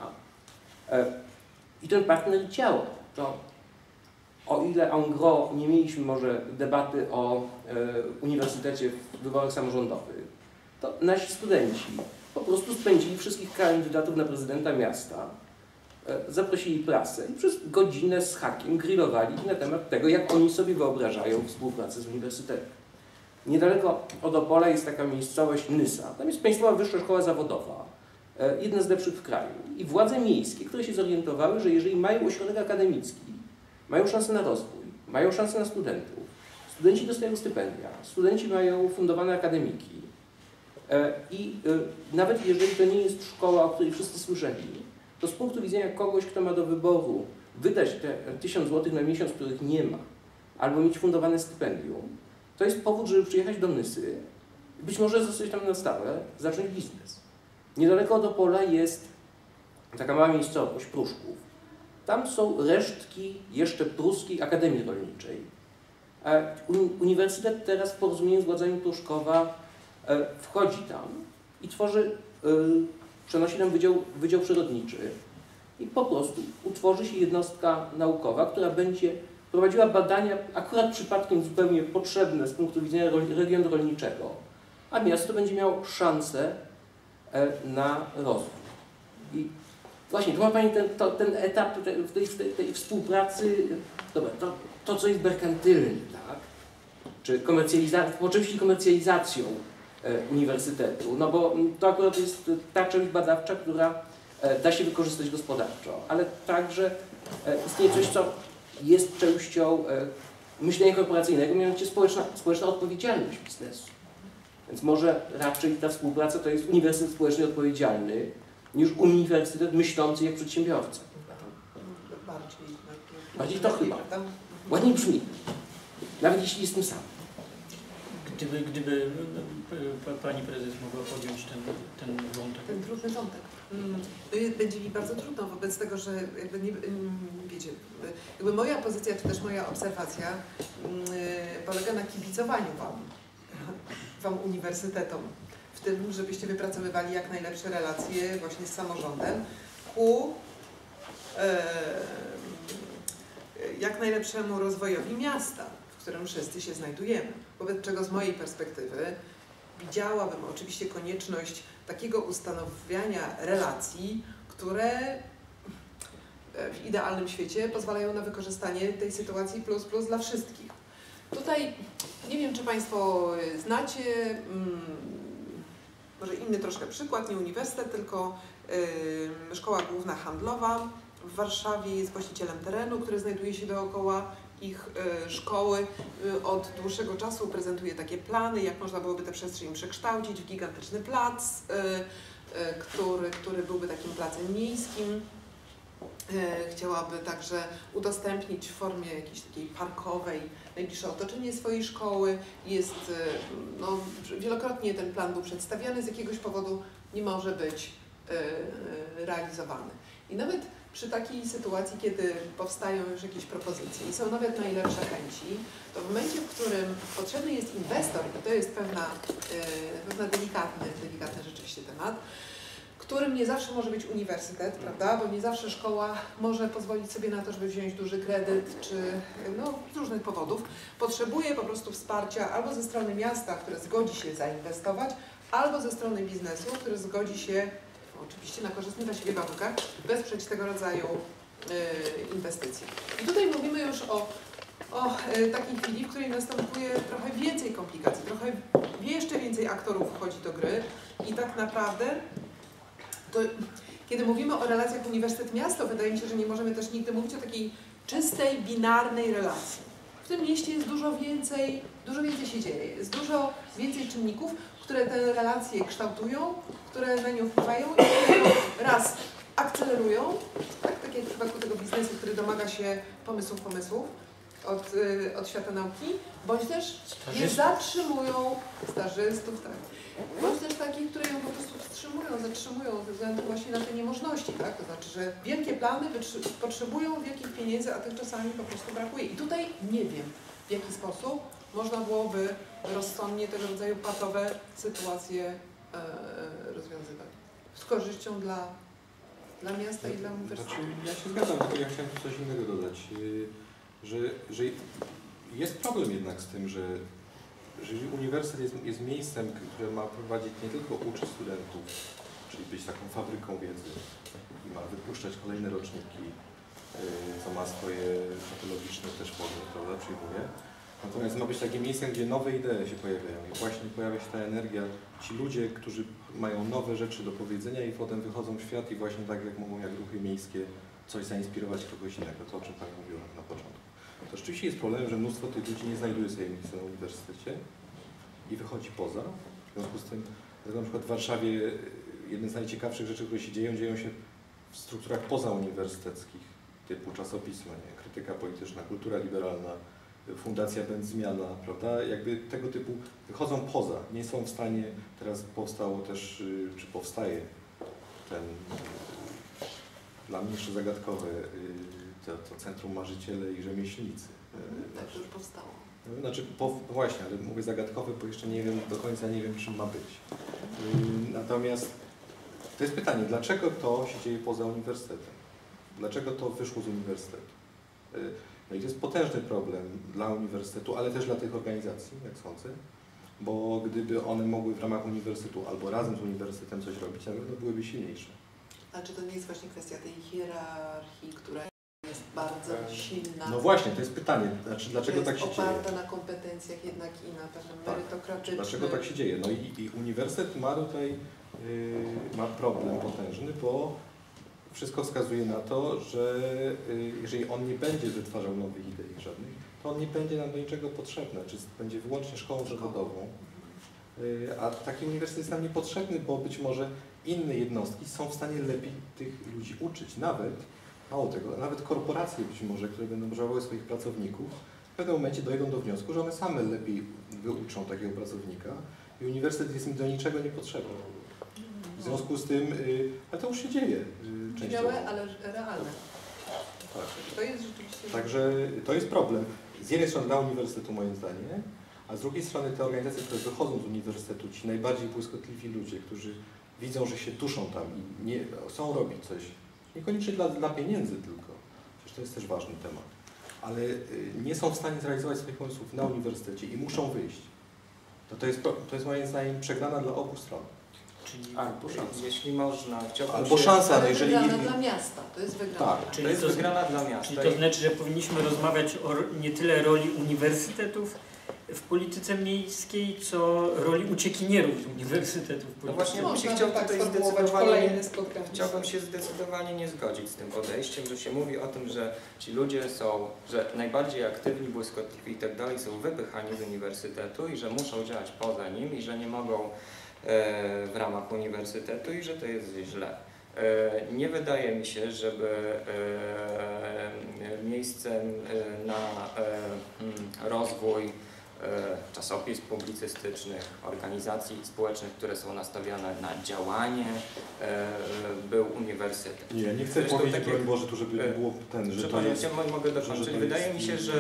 I ten partner działa. To o ile en gros nie mieliśmy może debaty o uniwersytecie w wyborach samorządowych, to nasi studenci po prostu spędzili wszystkich kandydatów na prezydenta miasta, zaprosili prasę i przez godzinę z hakiem grillowali na temat tego, jak oni sobie wyobrażają współpracę z uniwersytetem. Niedaleko od Opola jest taka miejscowość Nysa. Tam jest Państwowa Wyższa Szkoła Zawodowa, jedna z lepszych w kraju. I władze miejskie, które się zorientowały, że jeżeli mają ośrodek akademicki, mają szansę na rozwój, mają szansę na studentów, studenci dostają stypendia, studenci mają fundowane akademiki i nawet jeżeli to nie jest szkoła, o której wszyscy słyszeli, to z punktu widzenia kogoś, kto ma do wyboru wydać te 1000 zł na miesiąc, których nie ma, albo mieć fundowane stypendium, to jest powód, żeby przyjechać do Nysy, być może zostać tam na stałe, zacząć biznes. Niedaleko od Opola jest taka mała miejscowość, Pruszków. Tam są resztki jeszcze pruskiej Akademii Rolniczej. Uniwersytet teraz w porozumieniu z władzami Pruszkowa wchodzi tam i przenosi tam wydział przyrodniczy i po prostu utworzy się jednostka naukowa, która będzie prowadziła badania akurat przypadkiem zupełnie potrzebne z punktu widzenia regionu rolniczego, a miasto będzie miało szansę na rozwój. I właśnie, tu ma Pani ten etap tej współpracy, dobra, to co jest merkantylne, tak? Czy oczywiście komercjalizacją uniwersytetu, no bo to akurat jest ta część badawcza, która da się wykorzystać gospodarczo, ale także istnieje coś, co jest częścią myślenia korporacyjnego, mianowicie społeczna odpowiedzialność biznesu. Więc może raczej ta współpraca to jest uniwersytet społecznie odpowiedzialny niż uniwersytet myślący jak przedsiębiorca. Bardziej to chyba. Ładniej brzmi. Nawet jeśli jestem sam. Gdyby pani prezes mogła podjąć ten wątek. Ten trudny wątek. Będzie mi bardzo trudno wobec tego, że jakby nie, wiecie, jakby moja pozycja, czy też moja obserwacja polega na kibicowaniu wam uniwersytetom w tym, żebyście wypracowywali jak najlepsze relacje właśnie z samorządem ku jak najlepszemu rozwojowi miasta, w którym wszyscy się znajdujemy. Wobec czego z mojej perspektywy widziałabym oczywiście konieczność takiego ustanawiania relacji, które w idealnym świecie pozwalają na wykorzystanie tej sytuacji plus dla wszystkich. Tutaj nie wiem, czy Państwo znacie, może inny troszkę przykład, nie uniwersytet, tylko Szkoła Główna Handlowa w Warszawie jest właścicielem terenu, który znajduje się dookoła ich szkoły. Od dłuższego czasu prezentuje takie plany, jak można byłoby tę przestrzeń przekształcić w gigantyczny plac, który byłby takim placem miejskim. Chciałaby także udostępnić w formie jakiejś takiej parkowej najbliższe otoczenie swojej szkoły. No, wielokrotnie ten plan był przedstawiany, z jakiegoś powodu nie może być realizowany. I nawet przy takiej sytuacji, kiedy powstają już jakieś propozycje i są nawet najlepsze chęci, to w momencie, w którym potrzebny jest inwestor, i to jest pewna delikatny rzeczywiście temat, którym nie zawsze może być uniwersytet, prawda? Bo nie zawsze szkoła może pozwolić sobie na to, żeby wziąć duży kredyt, czy no, z różnych powodów. Potrzebuje po prostu wsparcia albo ze strony miasta, które zgodzi się zainwestować, albo ze strony biznesu, który zgodzi się oczywiście na korzystnych dla siebie warunkach wesprzeć tego rodzaju inwestycje. I tutaj mówimy już o takiej chwili, w której następuje trochę więcej komplikacji, trochę jeszcze więcej aktorów wchodzi do gry i tak naprawdę to, kiedy mówimy o relacjach uniwersytet-miasto, wydaje mi się, że nie możemy też nigdy mówić o takiej czystej, binarnej relacji. W tym mieście jest dużo więcej się dzieje, jest dużo więcej czynników, które te relacje kształtują, które na nie wpływają i które raz akcelerują, tak jak w przypadku tego biznesu, który domaga się pomysłów od świata nauki, bądź też je zatrzymują, stażystów, tak, bądź też takich, które ją po prostu zatrzymują ze względu właśnie na te niemożności, tak? To znaczy, że wielkie plany potrzebują wielkich pieniędzy, a tych czasami po prostu brakuje. I tutaj nie wiem, w jaki sposób można byłoby rozsądnie tego rodzaju patowe sytuacje rozwiązywać. Z korzyścią dla miasta i dla uniwersytetu. Znaczy, ja się zgadzam, tylko ja chciałem tu coś innego dodać, że jest problem jednak z tym, że uniwersytet jest miejscem, które ma prowadzić nie tylko uczyć studentów, czyli być taką fabryką wiedzy i ma wypuszczać kolejne roczniki, co ma swoje patologiczne też formy, prawda, przyjmuje. Natomiast ma być takim miejscem, gdzie nowe idee się pojawiają i właśnie pojawia się ta energia, ci ludzie, którzy mają nowe rzeczy do powiedzenia i potem wychodzą w świat i właśnie tak jak mogą, jak ruchy miejskie, coś zainspirować kogoś innego, to o czym Pani mówiła na początku. To rzeczywiście jest problem, że mnóstwo tych ludzi nie znajduje sobie miejsca na uniwersytecie i wychodzi poza. W związku z tym, na przykład w Warszawie jedne z najciekawszych rzeczy, które się dzieją się w strukturach pozauniwersyteckich, typu czasopisma, nie? Krytyka polityczna, kultura liberalna, Fundacja Będzmiana, prawda? Jakby tego typu wychodzą poza, nie są w stanie, teraz powstało też, czy powstaje ten dla mnie jeszcze zagadkowe to Centrum Marzyciele i Rzemieślnicy. Tak, to już powstało. Znaczy, właśnie, ale mówię zagadkowe, bo jeszcze nie wiem, do końca nie wiem, czym ma być. Natomiast to jest pytanie, dlaczego to się dzieje poza uniwersytetem? Dlaczego to wyszło z uniwersytetu? No i to jest potężny problem dla uniwersytetu, ale też dla tych organizacji, jak sądzę, bo gdyby one mogły w ramach uniwersytetu albo razem z uniwersytetem coś robić, na pewno byłyby silniejsze. A czy to nie jest właśnie kwestia tej hierarchii, która jest bardzo silna? No właśnie, to jest pytanie, znaczy, dlaczego tak się dzieje? Jest oparta na kompetencjach jednak i na pewnym merytokratycznym... Dlaczego tak się dzieje? No i uniwersytet ma tutaj ma problem potężny, bo wszystko wskazuje na to, że jeżeli on nie będzie wytwarzał nowych idei żadnych, to on nie będzie nam do niczego potrzebny, czy będzie wyłącznie szkołą zawodową. A taki uniwersytet jest nam niepotrzebny, bo być może inne jednostki są w stanie lepiej tych ludzi uczyć. Mało tego, nawet korporacje być może, które będą żałowały swoich pracowników, w pewnym momencie dojdą do wniosku, że one same lepiej wyuczą takiego pracownika i uniwersytet jest im do niczego niepotrzebny. W związku z tym, ale to już się dzieje częściowo. Białe, ale realne. Tak. To jest rzeczywiście... Także to jest problem. Z jednej strony dla uniwersytetu moim zdaniem, a z drugiej strony te organizacje, które wychodzą z uniwersytetu, ci najbardziej błyskotliwi ludzie, którzy widzą, że się duszą tam i nie chcą robić coś, niekoniecznie dla pieniędzy tylko, przecież to jest też ważny temat, ale nie są w stanie zrealizować swoich pomysłów na uniwersytecie i muszą wyjść. To jest moim zdaniem przegrana dla obu stron. Czyli albo szansa. Jeśli można, chciałbym albo szansa, ale jeżeli... wygrana dla miasta, to jest wygrana. Tak. To jest wygrana dla miasta. Czyli to znaczy, że powinniśmy rozmawiać o nie tyle roli uniwersytetów w polityce miejskiej, co roli uciekinierów z uniwersytetów w polityce. No właśnie, bym się chciał tutaj chciałbym się zdecydowanie nie zgodzić z tym podejściem, że się mówi o tym, że ci ludzie są, że najbardziej aktywni, błyskotliwi i tak dalej są wypychani z uniwersytetu i że muszą działać poza nim i że nie mogą w ramach uniwersytetu i że to jest źle. Nie wydaje mi się, żeby miejscem na rozwój czasopism publicystycznych, organizacji społecznych, które są nastawione na działanie, był uniwersytet. Nie chcę powiedzieć, broń Boże, tu żeby było że to jest... Mogę dokończyć. Wydaje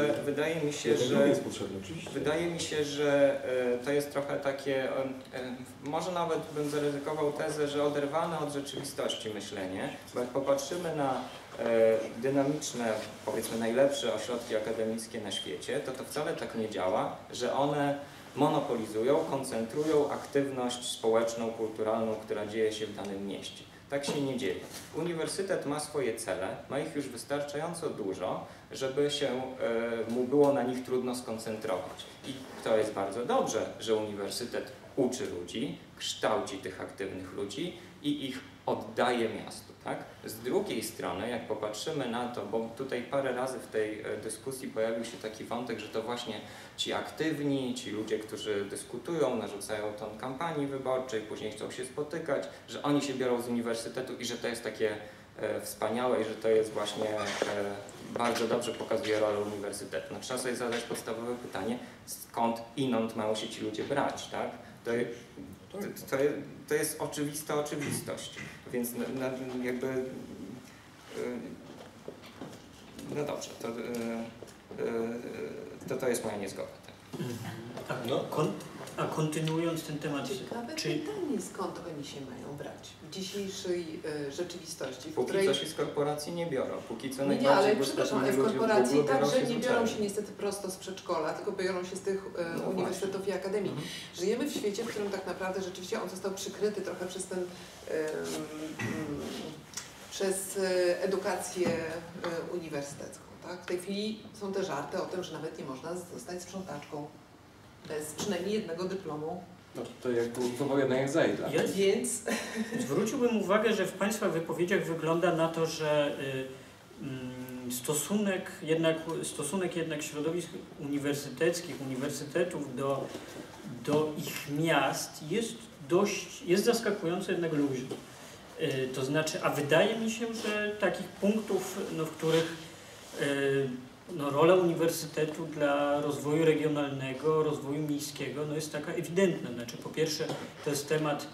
mi się, że to jest trochę takie, może nawet bym zaryzykował tezę, że oderwane od rzeczywistości myślenie, bo jak popatrzymy na dynamiczne, powiedzmy najlepsze ośrodki akademickie na świecie, to wcale tak nie działa, że one monopolizują, koncentrują aktywność społeczną, kulturalną, która dzieje się w danym mieście. Tak się nie dzieje. Uniwersytet ma swoje cele, ma ich już wystarczająco dużo, żeby się mu było na nich trudno skoncentrować. I to jest bardzo dobrze, że uniwersytet uczy ludzi, kształci tych aktywnych ludzi i ich oddaje miastu. Tak? Z drugiej strony, jak popatrzymy na to, bo tutaj parę razy w tej dyskusji pojawił się taki wątek, że to właśnie ci aktywni, ci ludzie, którzy dyskutują, narzucają ton kampanii wyborczej, później chcą się spotykać, że oni się biorą z uniwersytetu i że to jest takie wspaniałe i że to jest właśnie bardzo dobrze pokazuje rolę uniwersytetu. No, trzeba sobie zadać podstawowe pytanie, skąd inąd mają się ci ludzie brać, tak? To jest oczywista oczywistość, więc jakby no dobrze, to jest moja niezgoda. Tak. A kontynuując ten temat, ciekawe pytanie, skąd oni się mają brać w dzisiejszej rzeczywistości, w póki której... co się z korporacji nie biorą, póki co nie, ale przepraszam, ale w korporacji także nie biorą się niestety prosto z przedszkola, tylko biorą się z tych uniwersytetów i akademii. Żyjemy w świecie, w którym tak naprawdę rzeczywiście on został przykryty trochę przez ten przez edukację uniwersytecką. Tak? W tej chwili są te żarty o tym, że nawet nie można zostać sprzątaczką bez przynajmniej jednego dyplomu. No to jak w opowiadaniach Zajda. Więc zwróciłbym uwagę, że w Państwa wypowiedziach wygląda na to, że stosunek jednak środowisk uniwersyteckich, uniwersytetów do ich miast jest zaskakująco jednak luźny. To znaczy, a wydaje mi się, że takich punktów, w których rola uniwersytetu dla rozwoju regionalnego, rozwoju miejskiego jest taka ewidentna. Znaczy, po pierwsze, to jest temat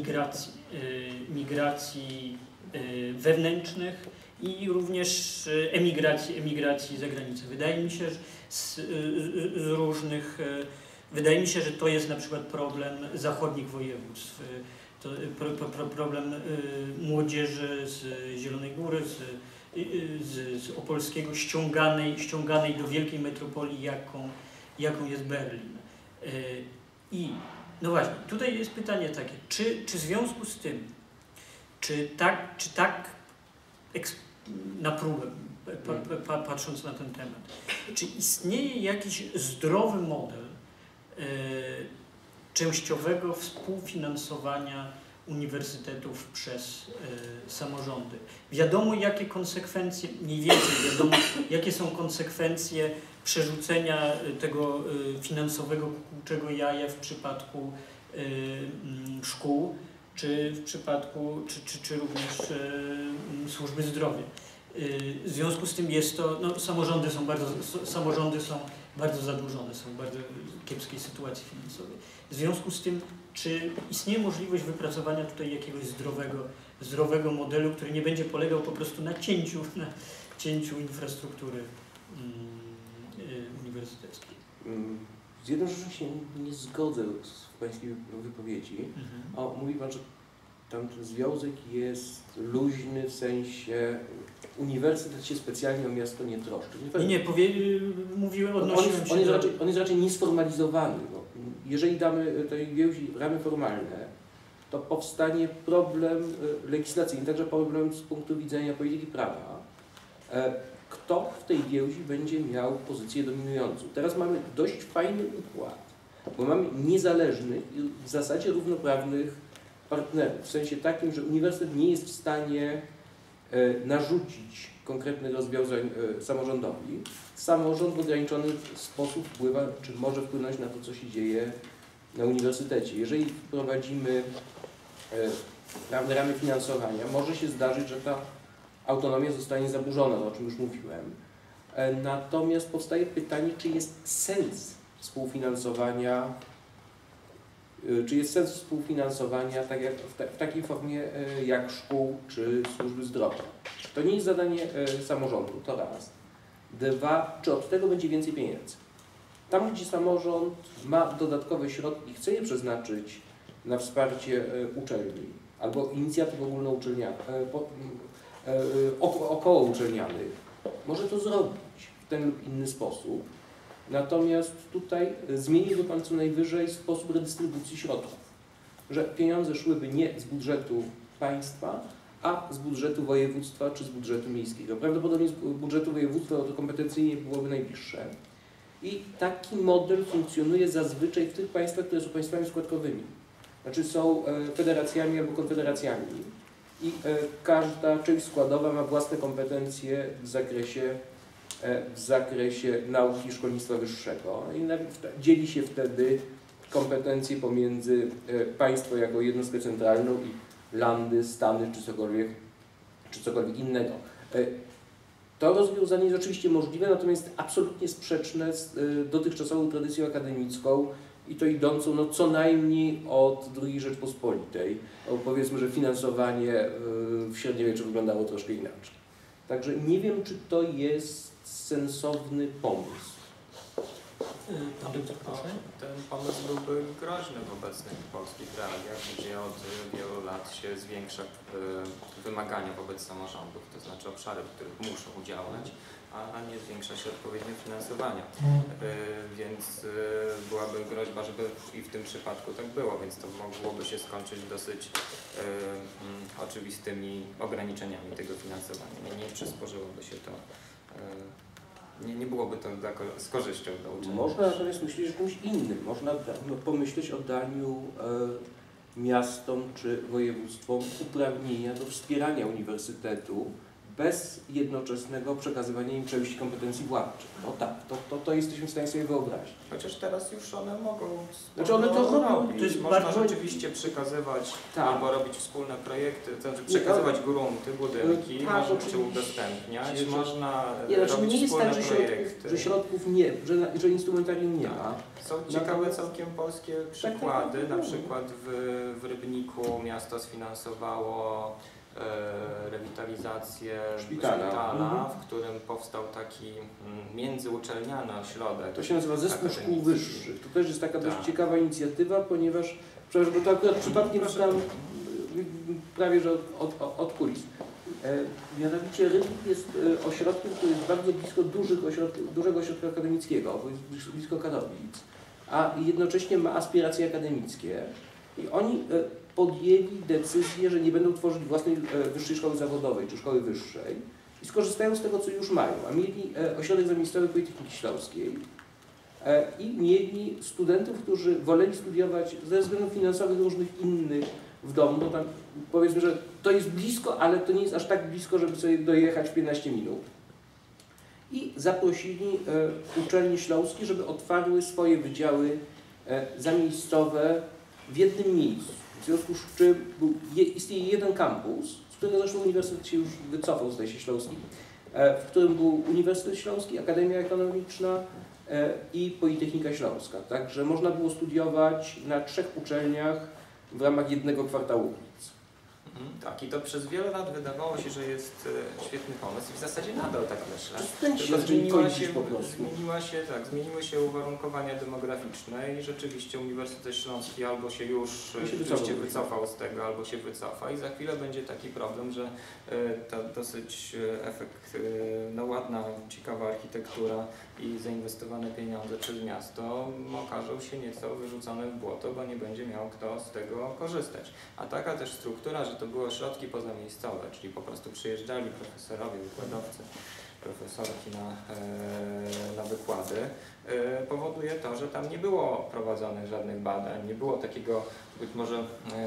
migracji wewnętrznych i również emigracji za granicę. Wydaje mi się, że wydaje mi się, że to jest na przykład problem zachodnich województw. To problem młodzieży z Zielonej Góry, z Opolskiego ściąganej do wielkiej metropolii, jaką jest Berlin. I no właśnie, tutaj jest pytanie takie, czy w związku z tym, czy tak na próbę, patrząc na ten temat, czy istnieje jakiś zdrowy model częściowego współfinansowania uniwersytetów przez samorządy. Wiadomo, jakie konsekwencje, mniej więcej wiadomo, jakie są konsekwencje przerzucenia tego finansowego kukułczego jaja w przypadku szkół, czy w przypadku, czy również służby zdrowia. W związku z tym jest to, no, samorządy są bardzo zadłużone, są w bardzo kiepskiej sytuacji finansowej. W związku z tym, czy istnieje możliwość wypracowania tutaj jakiegoś zdrowego modelu, który nie będzie polegał po prostu na cięciu infrastruktury uniwersyteckiej? Z jedną rzeczą się nie zgodzę w Pańskiej wypowiedzi. Mówi Pan, że tam ten związek jest luźny, w sensie uniwersytet się specjalnie o miasto nie troszczy. Mówiłem, odnosiłem się on jest raczej niesformalizowany. No, jeżeli damy tej giełdzie ramy formalne, to powstanie problem legislacyjny, także problem z punktu widzenia polityki prawa. Kto w tej giełdzie będzie miał pozycję dominującą? Teraz mamy dość fajny układ, bo mamy niezależnych i w zasadzie równoprawnych partnerów, w sensie takim, że uniwersytet nie jest w stanie narzucić konkretnych rozwiązań samorządowi. Samorząd w ograniczony sposób wpływa, czy może wpłynąć na to, co się dzieje na uniwersytecie. Jeżeli wprowadzimy pewne ramy finansowania, może się zdarzyć, że ta autonomia zostanie zaburzona, o czym już mówiłem. Natomiast powstaje pytanie, czy jest sens współfinansowania, tak jak w takiej formie jak szkół czy służby zdrowia. To nie jest zadanie samorządu, to raz. Dwa, czy od tego będzie więcej pieniędzy? Tam, gdzie samorząd ma dodatkowe środki i chce je przeznaczyć na wsparcie uczelni albo inicjatyw ogólnouczelnianych, okołouczelnianych, może to zrobić w ten lub inny sposób. Natomiast tutaj zmieniłby Pan co najwyżej sposób redystrybucji środków, że pieniądze szłyby nie z budżetu państwa, a z budżetu województwa czy z budżetu miejskiego. Prawdopodobnie z budżetu województwa to kompetencyjnie byłoby najbliższe. I taki model funkcjonuje zazwyczaj w tych państwach, które są państwami składkowymi. Znaczy są federacjami albo konfederacjami i każda część składowa ma własne kompetencje w zakresie nauki i szkolnictwa wyższego. I dzieli się wtedy kompetencje pomiędzy państwo jako jednostkę centralną i landy, stany czy cokolwiek innego. To rozwiązanie jest oczywiście możliwe, natomiast absolutnie sprzeczne z dotychczasową tradycją akademicką i to idącą no, co najmniej od II Rzeczpospolitej. Powiedzmy, że finansowanie w średniowieczu wyglądało troszkę inaczej. Także nie wiem, czy to jest sensowny pomysł. Ten pomysł byłby groźny w obecnych polskich realiach, gdzie od wielu lat się zwiększa wymagania wobec samorządów, to znaczy obszary, w których muszą działać, a nie zwiększa się odpowiednio finansowania. Więc byłaby groźba, żeby i w tym przypadku tak było, więc to mogłoby się skończyć dosyć oczywistymi ograniczeniami tego finansowania. Nie przysporzyłoby się to. Nie byłoby to z korzyścią dla uczniów. Można natomiast myśleć o czymś innym. Można pomyśleć o daniu miastom czy województwom uprawnienia do wspierania uniwersytetu bez jednoczesnego przekazywania im części kompetencji władczych. No tak, to jesteśmy w stanie sobie wyobrazić. Chociaż teraz już one mogą znaczy one to robić. To jest można rzeczywiście przekazywać albo robić wspólne projekty, to znaczy przekazywać grunty, budynki, można się udostępniać, można robić wspólne projekty. Że środków nie, że instrumentarium nie ma. Są ciekawe całkiem polskie przykłady, na przykład w Rybniku miasto sfinansowało rewitalizację szpitala, w którym powstał taki międzyuczelniany ośrodek. To się nazywa Zespół Szkół Wyższych. To też jest taka dość ciekawa inicjatywa, ponieważ, bo to akurat przypadkiem znam prawie że od kulis. Mianowicie Rybnik jest ośrodkiem, który jest bardzo blisko dużego ośrodka akademickiego, bo jest blisko Katowic, a jednocześnie ma aspiracje akademickie. I oni podjęli decyzję, że nie będą tworzyć własnej wyższej szkoły zawodowej czy szkoły wyższej i skorzystają z tego, co już mają. A mieli ośrodek zamiejscowy Politechniki Śląskiej i mieli studentów, którzy woleli studiować ze względów finansowych różnych innych w domu, no tam powiedzmy, że to jest blisko, ale to nie jest aż tak blisko, żeby sobie dojechać w 15 minut. I zaprosili uczelnie śląskie, żeby otwarły swoje wydziały zamiejscowe w jednym miejscu. W związku z czym istnieje jeden kampus, z którego zresztą uniwersytet się już wycofał, zdaje się, śląski, w którym był Uniwersytet Śląski, Akademia Ekonomiczna i Politechnika Śląska. Także można było studiować na 3 uczelniach w ramach jednego kwartału ulic. Tak, i to przez wiele lat wydawało się, że jest świetny pomysł i w zasadzie nadal tak myślę. Tylko zmieniły się uwarunkowania demograficzne i rzeczywiście Uniwersytet Śląski albo się już rzeczywiście wycofał z tego, albo się wycofa i za chwilę będzie taki problem, że ta dosyć no ładna, ciekawa architektura i zainwestowane pieniądze przez miasto okażą się nieco wyrzucone w błoto, bo nie będzie miał kto z tego korzystać. A taka też struktura, że to były ośrodki pozamiejscowe, czyli po prostu przyjeżdżali profesorowie, wykładowcy, profesorki na wykłady, powoduje to, że tam nie było prowadzonych żadnych badań, nie było takiego, być może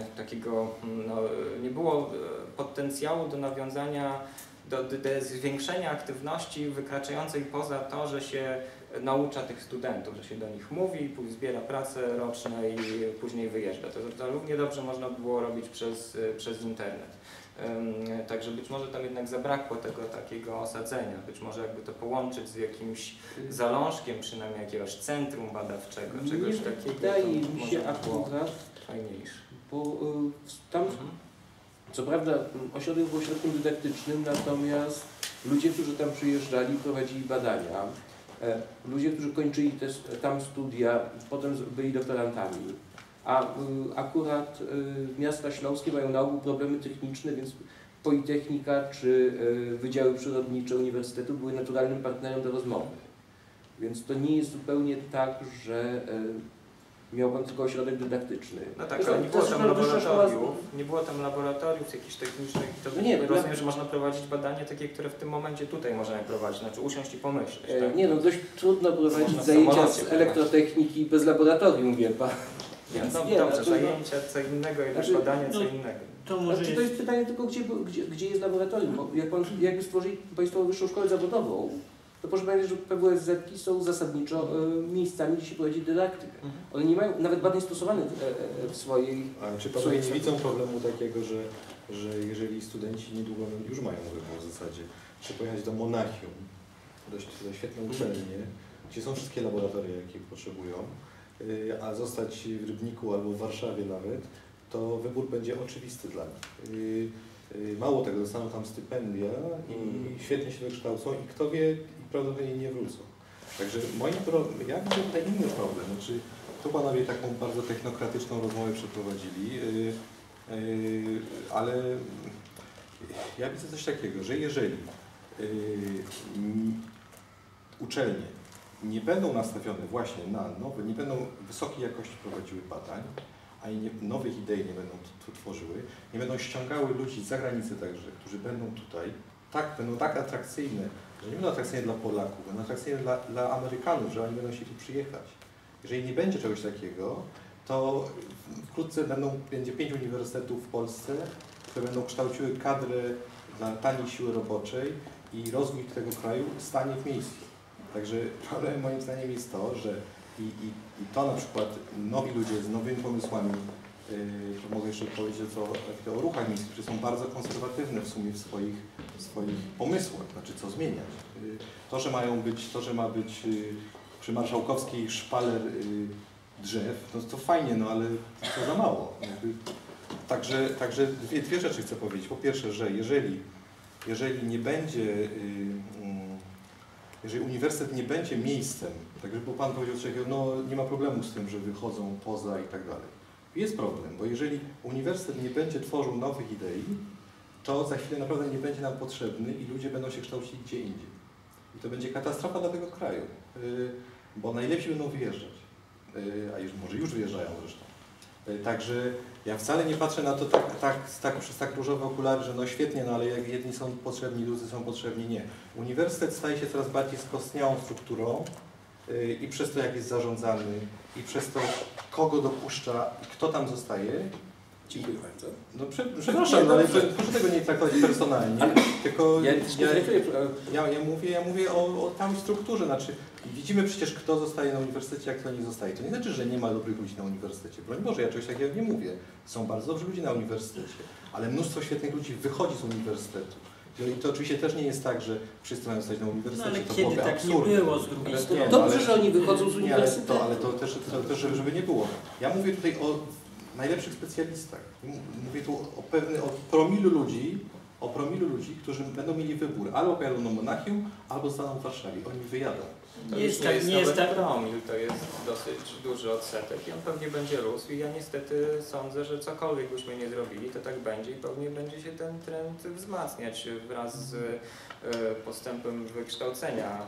nie było potencjału do nawiązania, do zwiększenia aktywności wykraczającej poza to, że się naucza tych studentów, że się do nich mówi, zbiera pracę roczne i później wyjeżdża. To równie dobrze można było robić przez internet. Także być może tam jednak zabrakło tego takiego osadzenia, być może jakby to połączyć z jakimś zalążkiem, przynajmniej jakiegoś centrum badawczego, czegoś takiego. Wydaje mi się akurat fajniejsze. Bo tam co prawda ośrodek był ośrodkiem dydaktycznym, natomiast ludzie, którzy tam przyjeżdżali, prowadzili badania. Ludzie, którzy kończyli tam studia, potem byli doktorantami. A akurat miasta śląskie mają na ogół problemy techniczne, więc Politechnika czy wydziały przyrodnicze uniwersytetu były naturalnym partnerem do rozmowy. Więc to nie jest zupełnie tak, że miał pan tylko ośrodek dydaktyczny. No tak, ale nie było tam laboratoriów jakichś technicznych i to rozumiem, że można prowadzić badania takie, które w tym momencie tutaj możemy prowadzić, znaczy usiąść i pomyśleć. Tak? Nie no, dość trudno prowadzić zajęcia z elektrotechniki bez laboratorium, wie pan. Dobrze, zajęcia co innego i badania co innego. To jest pytanie tylko, gdzie jest laboratorium, bo jakby stworzyli Państwo wyższą szkołę zawodową, to proszę pamiętać, że PWSZ-ki są zasadniczo miejscami, gdzie się prowadzi dydaktykę. One nie mają nawet badań stosowanych w swojej... A czy Panowie nie widzą problemu takiego, że jeżeli studenci niedługo już mają wybór w zasadzie, czy pojechać do Monachium, dość świetne uczelnie, gdzie są wszystkie laboratoria, jakie potrzebują, a zostać w Rybniku albo w Warszawie nawet, to wybór będzie oczywisty dla nich. Mało tego, dostaną tam stypendia i świetnie się wykształcą i kto wie, prawdopodobnie nie wrócą. Także ja widzę tutaj inny problem. Znaczy, tu panowie taką bardzo technokratyczną rozmowę przeprowadzili, ale ja widzę coś takiego, że jeżeli uczelnie nie będą nastawione właśnie na nowe, nie będą wysokiej jakości prowadziły badań, a nowych idei nie będą tu tworzyły, nie będą ściągały ludzi z zagranicy także, którzy będą tutaj, będą tak atrakcyjne, że nie będą atrakcyjne dla Polaków, będą atrakcyjne dla Amerykanów, że oni będą chcieli przyjechać. Jeżeli nie będzie czegoś takiego, to wkrótce będzie 5 uniwersytetów w Polsce, które będą kształciły kadrę dla taniej siły roboczej i rozwój tego kraju stanie w miejscu. Także problemem moim zdaniem jest to, że i to na przykład nowi ludzie z nowymi pomysłami, mogę jeszcze powiedzieć o ruchach miejskich, które są bardzo konserwatywne w sumie w swoich pomysłach, znaczy co zmieniać. To, że ma być przy Marszałkowskiej szpaler drzew, to fajnie, no ale to za mało. Także dwie rzeczy chcę powiedzieć. Po pierwsze, że jeżeli nie będzie, jeżeli uniwersytet nie będzie miejscem, tak żeby Pan powiedział coś takiego, no nie ma problemu z tym, że wychodzą poza i tak dalej. Jest problem, bo jeżeli uniwersytet nie będzie tworzył nowych idei, to za chwilę naprawdę nie będzie nam potrzebny i ludzie będą się kształcili gdzie indziej. I to będzie katastrofa dla tego kraju, bo najlepsi będą wyjeżdżać, a może już wyjeżdżają zresztą. Także ja wcale nie patrzę na to przez tak różowe okulary, że no świetnie, no ale jak jedni są potrzebni, drudzy są potrzebni, nie. Uniwersytet staje się coraz bardziej skostniałą strukturą i przez to, jak jest zarządzany, i przez to, kogo dopuszcza i kto tam zostaje, Dziękuję bardzo. No przepraszam, no, ale proszę tego nie traktować personalnie, tylko ja mówię o całej strukturze, znaczy widzimy przecież kto zostaje na uniwersytecie, a kto nie zostaje. To nie znaczy, że nie ma dobrych ludzi na uniwersytecie. Broń Boże, ja czegoś takiego nie mówię. Są bardzo dobrzy ludzie na uniwersytecie, ale mnóstwo świetnych ludzi wychodzi z uniwersytetu. I to oczywiście też nie jest tak, że wszyscy mają stać na uniwersytecie. No, ale to kiedy byłoby tak absurdne. nie było z drugiej strony. Dobrze, że oni wychodzą z uniwersytetu. Ale to też żeby nie było. Ja mówię tutaj o najlepszych specjalistach. Mówię tu o promilu ludzi, którzy będą mieli wybór. Albo pojadą na Monachium, albo zostaną w Warszawie. Oni wyjadą. To Nie jest nie jest tak. promil, to jest dosyć duży odsetek i on pewnie będzie rósł i ja niestety sądzę, że cokolwiek byśmy nie zrobili, to tak będzie i pewnie będzie się ten trend wzmacniać wraz z postępem wykształcenia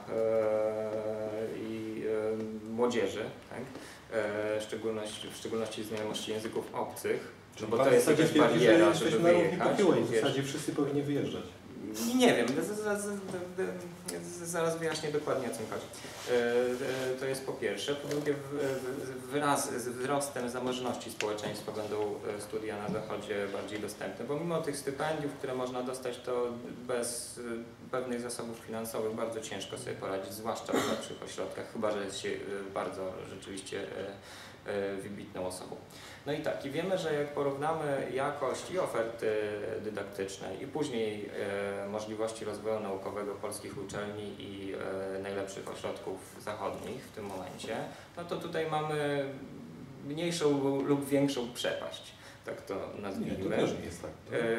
i młodzieży, tak? W szczególności znajomości języków obcych, no bo to jest jakaś bariera, żeby wyjechać. W zasadzie wszyscy powinni wyjeżdżać. Nie wiem, zaraz wyjaśnię dokładnie, o co mi chodzi. To jest po pierwsze. Po drugie, wraz z wzrostem zamożności społeczeństwa będą studia na zachodzie bardziej dostępne, bo mimo tych stypendiów, które można dostać, to bez pewnych zasobów finansowych bardzo ciężko sobie poradzić, zwłaszcza w lepszych ośrodkach, chyba że jest się bardzo rzeczywiście wybitną osobą. No i tak, i wiemy, że jak porównamy jakość i oferty dydaktycznej i później możliwości rozwoju naukowego polskich uczelni i najlepszych ośrodków zachodnich w tym momencie, no to tutaj mamy mniejszą lub większą przepaść, tak to nazwijmy. Nie, to też nie jest tak.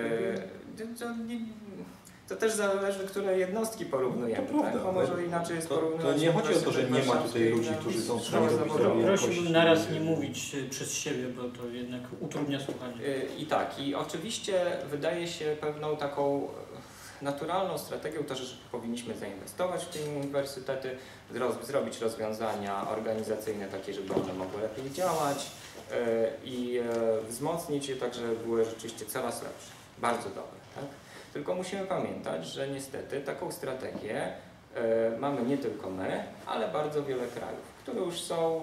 To też zależy, które jednostki porównujemy, to tak? Bo może inaczej jest porównywać. To nie chodzi o to, że nie ma tutaj ludzi, którzy są w stanie robić Prosiłbym naraz nie mówić przez siebie, bo to jednak utrudnia słuchanie. I tak, i oczywiście wydaje się pewną taką naturalną strategią to, że powinniśmy zainwestować w te uniwersytety, zrobić rozwiązania organizacyjne takie, żeby one mogły lepiej działać i wzmocnić je tak, żeby były rzeczywiście coraz lepsze, bardzo dobre, tak? Tylko musimy pamiętać, że niestety taką strategię mamy nie tylko my, ale bardzo wiele krajów, które już są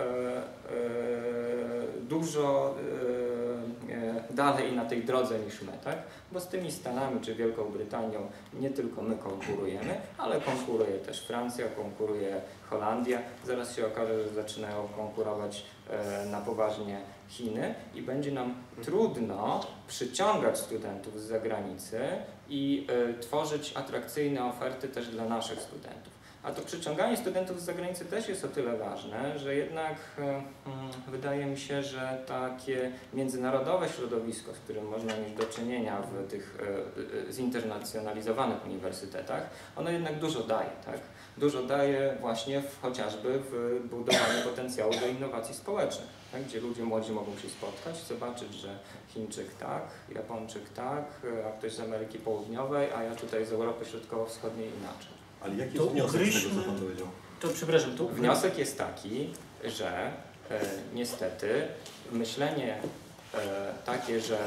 dużo dalej na tej drodze niż my, tak? Bo z tymi Stanami czy Wielką Brytanią nie tylko my konkurujemy, ale konkuruje też Francja, konkuruje Holandia. Zaraz się okaże, że zaczynają konkurować na poważnie Chiny i będzie nam trudno przyciągać studentów z zagranicy i tworzyć atrakcyjne oferty też dla naszych studentów. A to przyciąganie studentów z zagranicy też jest o tyle ważne, że jednak wydaje mi się, że takie międzynarodowe środowisko, z którym można mieć do czynienia w tych zinternacjonalizowanych uniwersytetach, ono jednak dużo daje, tak? Dużo daje właśnie chociażby w budowaniu potencjału do innowacji społecznych, tak? Gdzie ludzie młodzi mogą się spotkać, zobaczyć, że Chińczyk tak, Japończyk tak, a ktoś z Ameryki Południowej, a ja tutaj z Europy Środkowo-Wschodniej inaczej. Ale jaki jest wniosek z tego, co Pan powiedział? To przepraszam, Wniosek jest taki, że niestety myślenie takie, że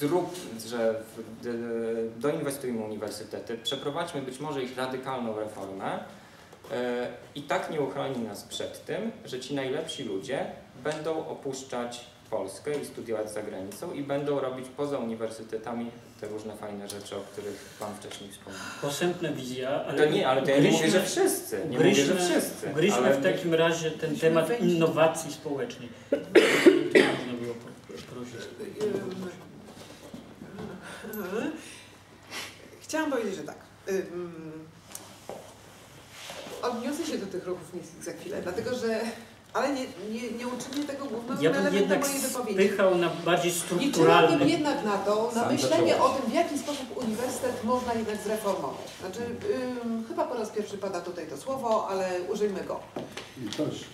doinwestujmy uniwersytety, przeprowadźmy być może ich radykalną reformę i tak nie uchroni nas przed tym, że ci najlepsi ludzie będą opuszczać Polskę i studiować za granicą i będą robić poza uniwersytetami te różne fajne rzeczy, o których Pan wcześniej wspomniał. Posępna wizja, ale... To ja nie mówię, że wszyscy. Nie mówię, że wszyscy. Ugryźmy ale w takim razie ten temat innowacji społecznej. Można było prosić. Chciałam powiedzieć, że tak. Odniosę się do tych ruchów miejskich za chwilę, dlatego że... Ale nie uczynię tego głównym elementem mojej wypowiedzi. Spychał na bardziej strukturalne. Liczyłabym jednak na to, na myślenie o tym, w jaki sposób uniwersytet można jednak zreformować. Znaczy, chyba po raz pierwszy pada tutaj to słowo, ale użyjmy go. Litość.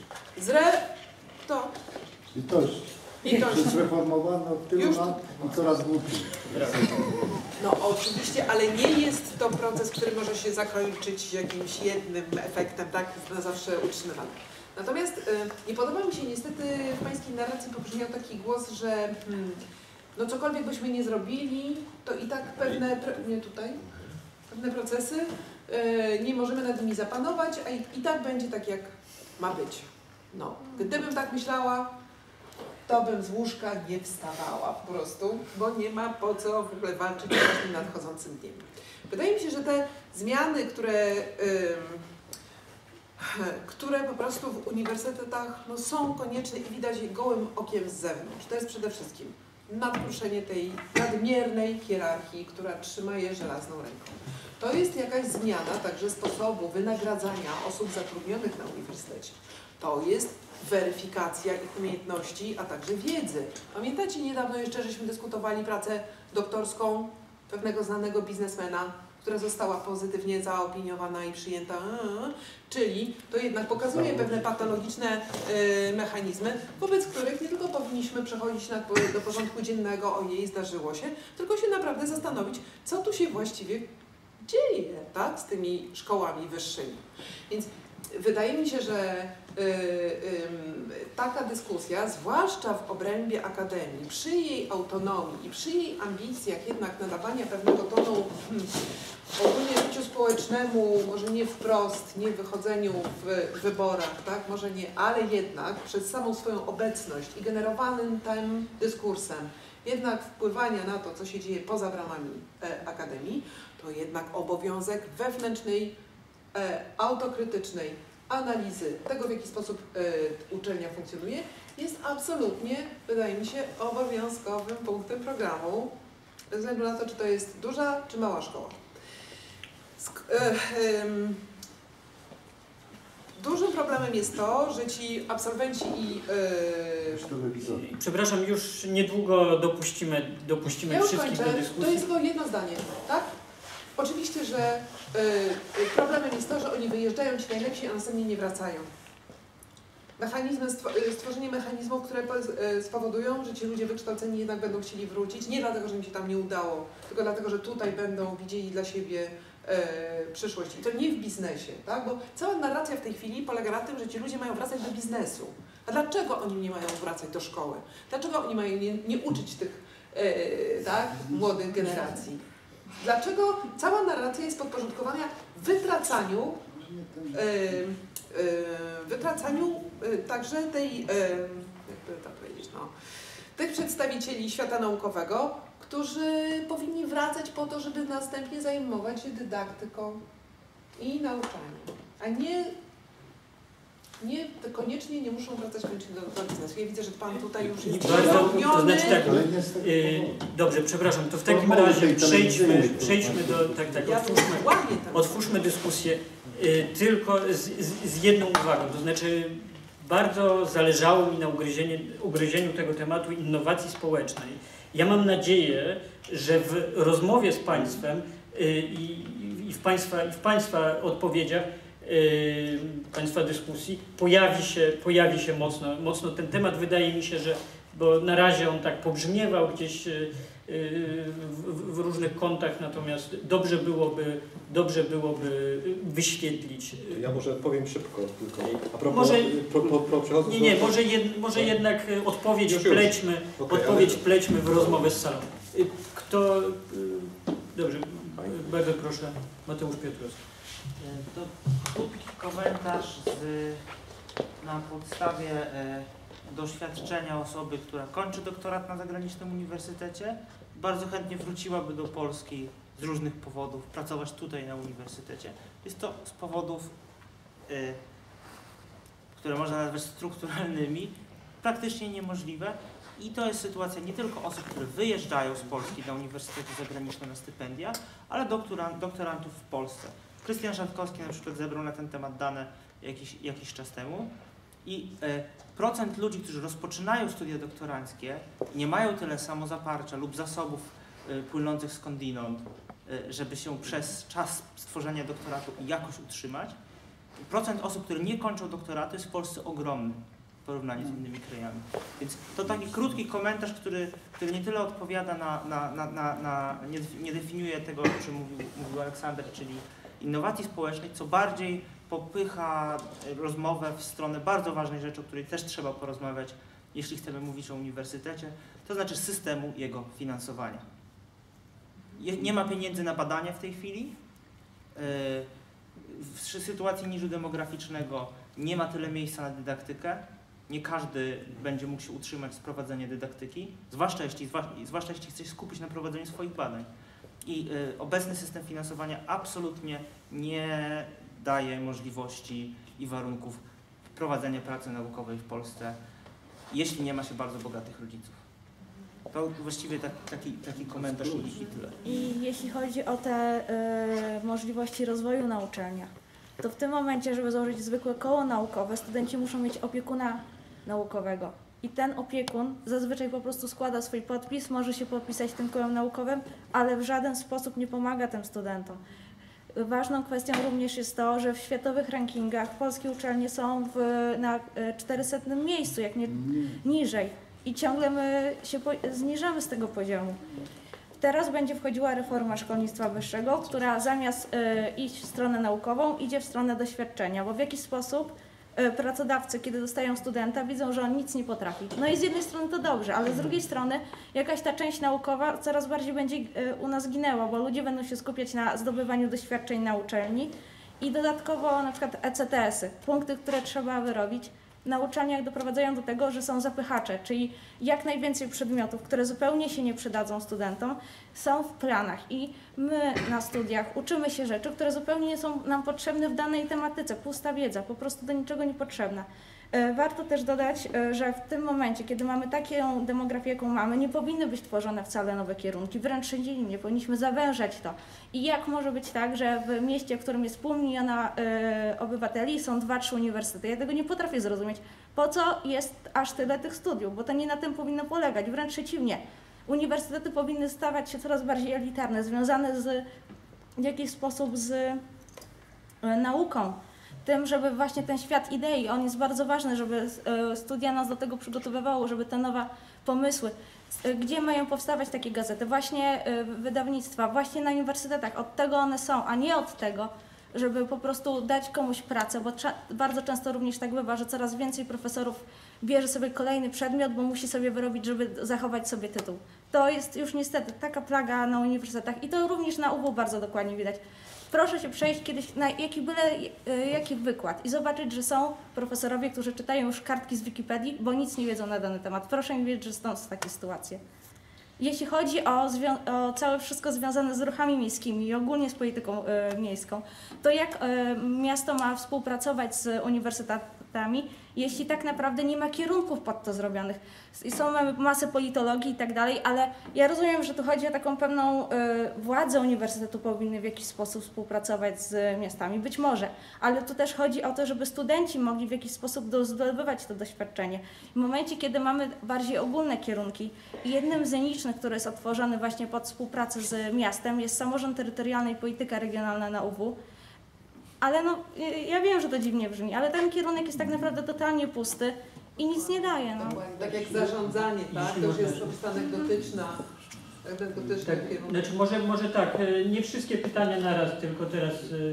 Litość. Zreformowano od tylu lat i coraz głupiej. No oczywiście, ale nie jest to proces, który może się zakończyć jakimś jednym efektem, tak na zawsze utrzymywanym. Natomiast nie podoba mi się niestety w Pańskiej narracji pobrzmiał taki głos, że no cokolwiek byśmy nie zrobili, to i tak pewne procesy nie możemy nad nimi zapanować, a i tak będzie tak, jak ma być. No, gdybym tak myślała, to bym z łóżka nie wstawała po prostu, bo nie ma po co w ogóle walczyć z każdym nadchodzącym dniem. Wydaje mi się, że te zmiany, które po prostu w uniwersytetach są konieczne i widać je gołym okiem z zewnątrz. To jest przede wszystkim nadkruszenie tej nadmiernej hierarchii, która trzyma je żelazną ręką. To jest jakaś zmiana także sposobu wynagradzania osób zatrudnionych na uniwersytecie. To jest weryfikacja ich umiejętności, a także wiedzy. Pamiętacie, niedawno jeszcze żeśmy dyskutowali pracę doktorską pewnego znanego biznesmena, która została pozytywnie zaopiniowana i przyjęta, czyli to jednak pokazuje pewne patologiczne mechanizmy, wobec których nie tylko powinniśmy przechodzić do porządku dziennego, o jej zdarzyło się, tylko się naprawdę zastanowić, co tu się właściwie dzieje, tak, z tymi szkołami wyższymi. Więc wydaje mi się, że taka dyskusja, zwłaszcza w obrębie akademii, przy jej autonomii i przy jej ambicjach jednak nadawania pewnego tonu ogólnie życiu społecznemu, może nie wprost, nie w wychodzeniu w wyborach, tak, może nie, ale jednak przez samą swoją obecność i generowanym tym dyskursem, jednak wpływania na to, co się dzieje poza bramami akademii, to jednak obowiązek wewnętrznej, autokrytycznej analizy tego, w jaki sposób uczelnia funkcjonuje, jest absolutnie, wydaje mi się, obowiązkowym punktem programu, bez względu na to, czy to jest duża, czy mała szkoła. Dużym problemem jest to, że ci absolwenci Przepraszam, już niedługo dopuścimy ja wszystkich kończę. do dyskusji. To jest tylko jedno zdanie, tak? Oczywiście, że problemem jest to, że oni wyjeżdżają ci najlepsi, a następnie nie wracają. Stworzenie mechanizmów, które spowodują, że ci ludzie wykształceni jednak będą chcieli wrócić, nie dlatego, że im się tam nie udało, tylko dlatego, że tutaj będą widzieli dla siebie przyszłość. I to nie w biznesie, tak? Bo cała narracja w tej chwili polega na tym, że ci ludzie mają wracać do biznesu. A dlaczego oni nie mają wracać do szkoły? Dlaczego oni mają nie uczyć tych tak, młodych generacji? Dlaczego cała narracja jest podporządkowana wytracaniu także tej, jakby to powiedzieć, tych przedstawicieli świata naukowego, którzy powinni wracać po to, żeby następnie zajmować się dydaktyką i nauczaniem, a koniecznie nie muszą wracać koniecznie do biznesu. Ja widzę, że Pan tutaj już jest to znaczy tak, dobrze, przepraszam, to w takim razie przejdźmy do, otwórzmy dyskusję tylko z jedną uwagą, to znaczy bardzo zależało mi na ugryzieniu tego tematu innowacji społecznej. Ja mam nadzieję, że w rozmowie z Państwem i w Państwa odpowiedziach, Państwa dyskusji pojawi się mocno ten temat. Wydaje mi się, że bo na razie on tak pobrzmiewał gdzieś w różnych kątach, natomiast dobrze byłoby wyświetlić. Ja może powiem szybko tylko. A propos, może jednak odpowiedź wplećmy w rozmowę z salą. Dobrze, bardzo proszę, Mateusz Piotrowski. To krótki komentarz na podstawie doświadczenia osoby, która kończy doktorat na zagranicznym uniwersytecie, bardzo chętnie wróciłaby do Polski z różnych powodów, pracować tutaj na uniwersytecie. Jest to z powodów, które można nazwać strukturalnymi, praktycznie niemożliwe i to jest sytuacja nie tylko osób, które wyjeżdżają z Polski na uniwersytety zagraniczne na stypendia, ale doktorantów w Polsce. Krystian Szatkowski na przykład zebrał na ten temat dane jakiś czas temu i procent ludzi, którzy rozpoczynają studia doktoranckie, nie mają tyle samozaparcia lub zasobów płynących skądinąd, żeby się przez czas stworzenia doktoratu jakoś utrzymać. Procent osób, które nie kończą doktoratu, jest w Polsce ogromny w porównaniu z innymi krajami. Więc to taki krótki komentarz, który nie tyle odpowiada nie definiuje tego, o czym mówił Aleksander, czyli innowacji społecznej, co bardziej popycha rozmowę w stronę bardzo ważnej rzeczy, o której też trzeba porozmawiać, jeśli chcemy mówić o uniwersytecie, to znaczy systemu jego finansowania. Nie ma pieniędzy na badania w tej chwili. W sytuacji niżu demograficznego nie ma tyle miejsca na dydaktykę. nie każdy będzie mógł się utrzymać z prowadzenia dydaktyki, zwłaszcza jeśli chce się skupić na prowadzeniu swoich badań. I obecny system finansowania absolutnie nie daje możliwości i warunków prowadzenia pracy naukowej w Polsce, jeśli nie ma się bardzo bogatych rodziców. To właściwie taki komentarz i tyle. I jeśli chodzi o te możliwości rozwoju na uczelniach, to w tym momencie, żeby założyć zwykłe koło naukowe, studenci muszą mieć opiekuna naukowego. I ten opiekun zazwyczaj po prostu składa swój podpis, może się podpisać tym kołem naukowym, ale w żaden sposób nie pomaga tym studentom. Ważną kwestią również jest to, że w światowych rankingach polskie uczelnie są na 400 miejscu, jak nie niżej. I ciągle my się zniżamy z tego poziomu. Teraz będzie wchodziła reforma szkolnictwa wyższego, która zamiast iść w stronę naukową, idzie w stronę doświadczenia, bo w jakiś sposób pracodawcy, kiedy dostają studenta, widzą, że on nic nie potrafi. No i z jednej strony to dobrze, ale z drugiej strony jakaś ta część naukowa coraz bardziej będzie u nas ginęła, bo ludzie będą się skupiać na zdobywaniu doświadczeń na uczelni i dodatkowo na przykład ECTS-y, punkty, które trzeba wyrobić, na uczelniach doprowadzają do tego, że są zapychacze, czyli jak najwięcej przedmiotów, które zupełnie się nie przydadzą studentom, są w planach i my na studiach uczymy się rzeczy, które zupełnie nie są nam potrzebne w danej tematyce, pusta wiedza, po prostu do niczego niepotrzebna. Warto też dodać, że w tym momencie, kiedy mamy taką demografię, jaką mamy, nie powinny być tworzone wcale nowe kierunki, wręcz przeciwnie, powinniśmy zawężać to. I jak może być tak, że w mieście, w którym jest 500 000 obywateli, są 2-3 uniwersytety? Ja tego nie potrafię zrozumieć. Po co jest aż tyle tych studiów? Bo to nie na tym powinno polegać, wręcz przeciwnie. Uniwersytety powinny stawać się coraz bardziej elitarne, związane w jakiś sposób z nauką. Tym, żeby właśnie ten świat idei, on jest bardzo ważny, żeby studia nas do tego przygotowywało, żeby te nowe pomysły, gdzie mają powstawać takie gazety, właśnie wydawnictwa, właśnie na uniwersytetach, od tego one są, a nie od tego, żeby po prostu dać komuś pracę, bo bardzo często również tak bywa, że coraz więcej profesorów bierze sobie kolejny przedmiot, bo musi sobie wyrobić, żeby zachować sobie tytuł. To jest już niestety taka plaga na uniwersytetach i to również na UW bardzo dokładnie widać. Proszę się przejść kiedyś na jaki wykład i zobaczyć, że są profesorowie, którzy czytają już kartki z Wikipedii, bo nic nie wiedzą na dany temat. Proszę mi wierzyć, że są takie sytuacje. Jeśli chodzi o całe wszystko związane z ruchami miejskimi i ogólnie z polityką miejską, to jak miasto ma współpracować z uniwersytetami, jeśli tak naprawdę nie ma kierunków pod to zrobionych. Mamy masę politologii i tak dalej, ale ja rozumiem, że tu chodzi o taką pewną władzę uniwersytetu powinny w jakiś sposób współpracować z miastami, być może, ale tu też chodzi o to, żeby studenci mogli w jakiś sposób zdobywać to doświadczenie. W momencie, kiedy mamy bardziej ogólne kierunki i jednym z nielicznych, który jest otworzony właśnie pod współpracę z miastem, jest samorząd terytorialny i polityka regionalna na UW. Ale no, ja wiem, że to dziwnie brzmi, ale ten kierunek jest tak naprawdę totalnie pusty i nic nie daje. No. Tak jak zarządzanie, tak? To już jest opis anegdotyczna. Tak, znaczy może tak, nie wszystkie pytania naraz, tylko teraz,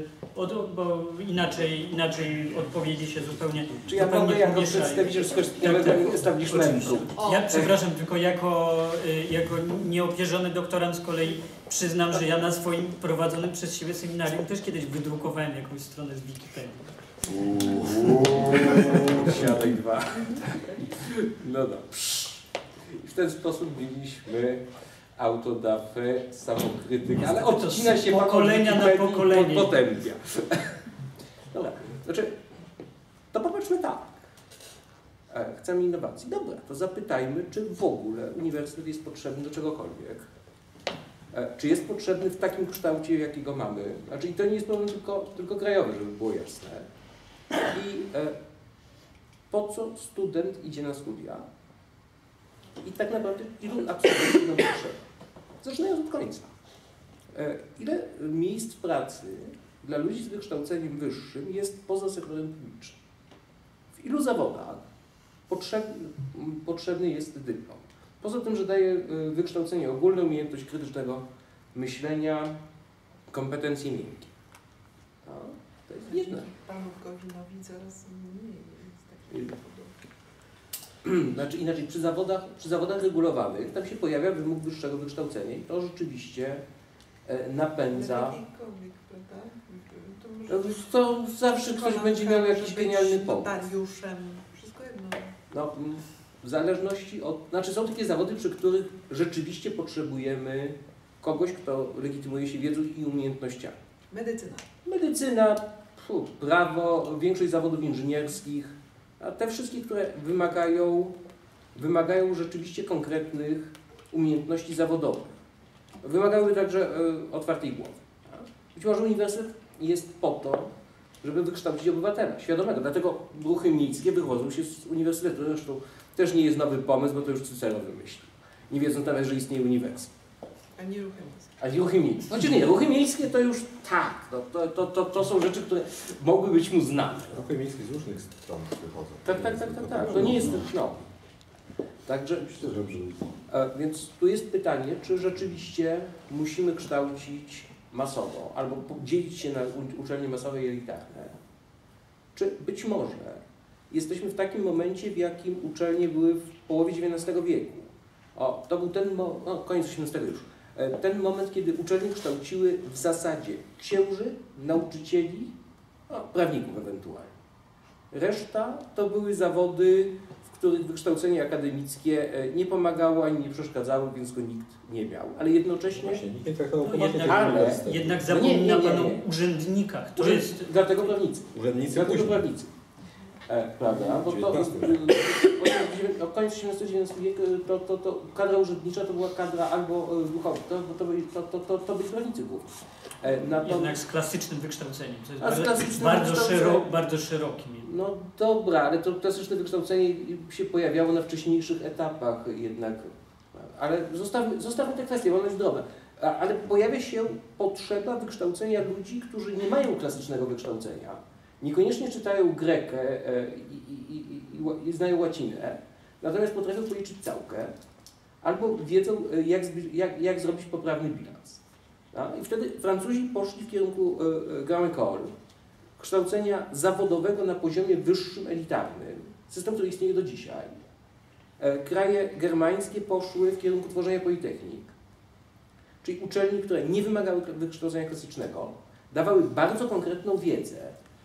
bo inaczej odpowiedzi się zupełnie Czy ja mogę jako przedstawiciel skutecznego establishmentu? Ja przepraszam, tylko jako nieopierzony doktorant z kolei przyznam, że ja na swoim prowadzonym przez siebie seminarium też kiedyś wydrukowałem jakąś stronę z Wikipedii. Siadaj dwa. No dobrze. I w ten sposób mieliśmy autodafę, samokrytykę, ale odcina się pokolenia na pokolenie. Potępia. Dobra, znaczy, to popatrzmy tak. Chcemy innowacji. Dobra, to zapytajmy, czy w ogóle uniwersytet jest potrzebny do czegokolwiek. Czy jest potrzebny w takim kształcie, jakiego mamy. Znaczy, i to nie jest problem tylko krajowy, żeby było jasne. I po co student idzie na studia? I tak naprawdę ilu absolwentów nam potrzeba. Zaczynając od końca. Ile miejsc pracy dla ludzi z wykształceniem wyższym jest poza sektorem publicznym? W ilu zawodach potrzebny jest dyplom? Poza tym, że daje wykształcenie ogólne, umiejętność krytycznego myślenia, kompetencje miękkie. No, to jest jedno. Panów Gorzinowi coraz mniej jest takich Znaczy inaczej, przy zawodach regulowanych tam się pojawia wymóg wyższego wykształcenia i to rzeczywiście napędza. To zawsze ktoś będzie miał jakiś genialny pomysł. Notariuszem, wszystko jedno. No, w zależności od... Znaczy są takie zawody, przy których rzeczywiście potrzebujemy kogoś, kto legitymuje się wiedzą i umiejętnościami. Medycyna, prawo, większość zawodów inżynierskich, a te wszystkie, które wymagają rzeczywiście konkretnych umiejętności zawodowych. Wymagały także otwartej głowy. Być może uniwersytet jest po to, żeby wykształcić obywatela świadomego. Dlatego ruchy miejskie wychodzą się z uniwersytetu. Zresztą też nie jest nowy pomysł, bo to już Cycero wymyślił. Nie wiedząc nawet, że istnieje uniwersytet. A nie ruchy miejskie. Znaczy nie, ruchy miejskie to już tak. To są rzeczy, które mogły być mu znane. Ruchy miejskie z różnych stron wychodzą. Tak. To nie jest no. Także, więc tu jest pytanie, czy rzeczywiście musimy kształcić masowo, albo dzielić się na uczelnie masowe i elitarne, czy być może jesteśmy w takim momencie, w jakim uczelnie były w połowie XIX wieku. To był ten koniec XVIII już. Ten moment, kiedy uczelnie kształciły w zasadzie księży, nauczycieli, prawników ewentualnie. Reszta to były zawody, w których wykształcenie akademickie nie pomagało ani nie przeszkadzało, więc go nikt nie miał. Ale jednocześnie... Jednak zapomina Pan o urzędnikach. To jest... Dlatego prawnicy. Dlatego prawnicy. Prawda? Bo od końca XIX wieku to kadra urzędnicza to była kadra albo duchowa, to byli prawnicy głównie. Jednak z klasycznym wykształceniem, to jest bardzo szerokim. No dobra, ale to klasyczne wykształcenie się pojawiało na wcześniejszych etapach jednak. Ale zostawmy tę kwestię, bo ona jest dobra. Ale pojawia się potrzeba wykształcenia ludzi, którzy nie mają klasycznego wykształcenia. Niekoniecznie czytają Grekę i znają łacinę, natomiast potrafią policzyć całkę, albo wiedzą, jak zrobić poprawny bilans. I wtedy Francuzi poszli w kierunku Grand École, kształcenia zawodowego na poziomie wyższym, elitarnym, system, który istnieje do dzisiaj. Kraje germańskie poszły w kierunku tworzenia politechnik, czyli uczelni, które nie wymagały wykształcenia klasycznego, dawały bardzo konkretną wiedzę.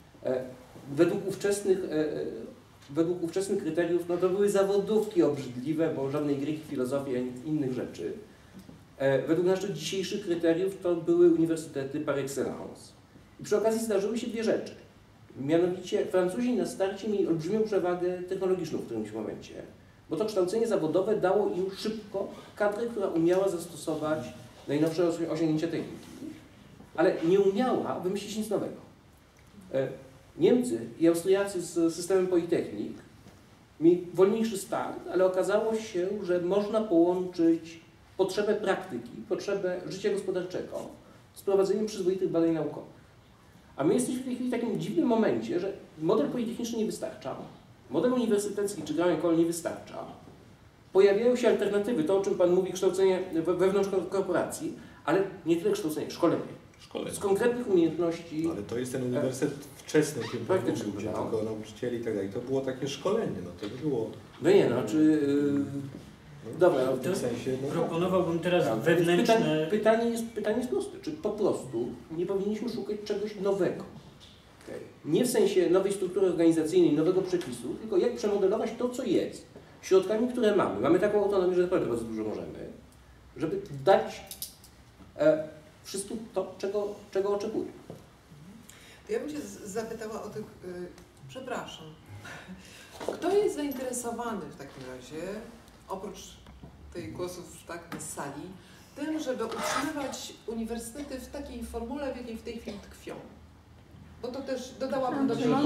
Według ówczesnych kryteriów to były zawodówki obrzydliwe, bo żadnej gry, filozofii ani innych rzeczy. Według naszych dzisiejszych kryteriów to były uniwersytety par excellence. I przy okazji zdarzyły się dwie rzeczy. Mianowicie Francuzi na starcie mieli olbrzymią przewagę technologiczną w którymś momencie, bo to kształcenie zawodowe dało im szybko kadrę, która umiała zastosować najnowsze osiągnięcia techniki, ale nie umiała wymyślić nic nowego. Niemcy i Austriacy z systemem politechnik mieli wolniejszy start, ale okazało się, że można połączyć potrzebę praktyki, potrzebę życia gospodarczego z prowadzeniem przyzwoitych badań naukowych. A my jesteśmy w tej chwili w takim dziwnym momencie, że model politechniczny nie wystarcza, model uniwersytecki czy Grand École nie wystarcza. Pojawiają się alternatywy, to o czym Pan mówi, kształcenie wewnątrz korporacji, ale nie tyle kształcenie, szkolenie. Z konkretnych umiejętności. Ale to jest ten uniwersytet wczesny, praktyczny, tylko nauczycieli i tak dalej. To było takie szkolenie, to by było... No nie, dobra, w tym sensie... Proponowałbym teraz wewnętrzne... Pytanie jest proste. Czy po prostu nie powinniśmy szukać czegoś nowego? Nie w sensie nowej struktury organizacyjnej, nowego przepisu, tylko jak przemodelować to, co jest, środkami, które mamy. Mamy taką autonomię, że naprawdę bardzo dużo możemy, żeby dać wszystkim to, czego oczekują. Ja bym się zapytała o tych... przepraszam. Kto jest zainteresowany w takim razie, oprócz tych głosów na sali, tym, żeby utrzymywać uniwersytety w takiej formule, w jakiej w tej chwili tkwią? Bo to też dodałabym do tego...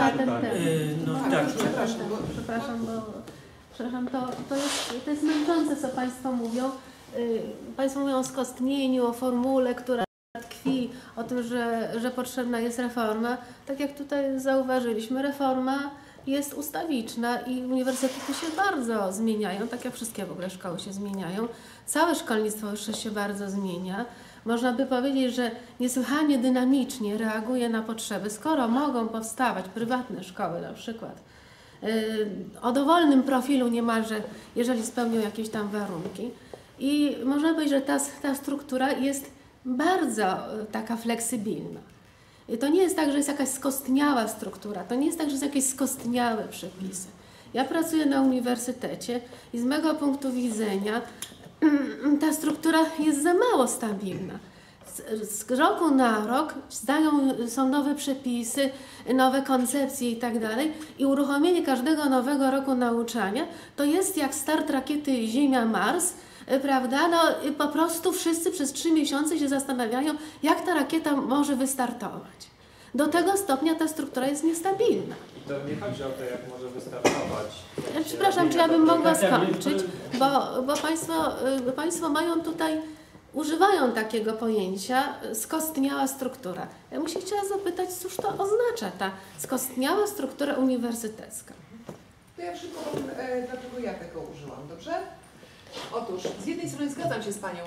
Przepraszam, to jest męczące, co Państwo mówią. Państwo mówią o skostnieniu, o formule, która tkwi, o tym, że potrzebna jest reforma. Tak jak tutaj zauważyliśmy, reforma jest ustawiczna i uniwersytety się bardzo zmieniają, tak jak wszystkie w ogóle szkoły się zmieniają. Całe szkolnictwo wyższe się bardzo zmienia. Można by powiedzieć, że niesłychanie dynamicznie reaguje na potrzeby, skoro mogą powstawać prywatne szkoły na przykład o dowolnym profilu niemalże, jeżeli spełnią jakieś tam warunki. I można powiedzieć, że ta struktura jest bardzo taka fleksybilna. I to nie jest tak, że jest jakaś skostniała struktura, to nie jest tak, że są jakieś skostniałe przepisy. Ja pracuję na uniwersytecie i z mego punktu widzenia ta struktura jest za mało stabilna. Z roku na rok są nowe przepisy, nowe koncepcje i tak dalej i uruchomienie każdego nowego roku nauczania to jest jak start rakiety Ziemia-Mars, prawda? No, po prostu wszyscy przez 3 miesiące się zastanawiają, jak ta rakieta może wystartować. Do tego stopnia ta struktura jest niestabilna. To nie chodzi o to, jak może wystartować. Przepraszam, czy ja bym mogła skończyć, bo państwo mają tutaj, używają takiego pojęcia skostniała struktura. Ja bym się chciała zapytać, cóż to oznacza ta skostniała struktura uniwersytecka? To ja szybko powiem, dlaczego ja tego użyłam, dobrze? Otóż, z jednej strony zgadzam się z Panią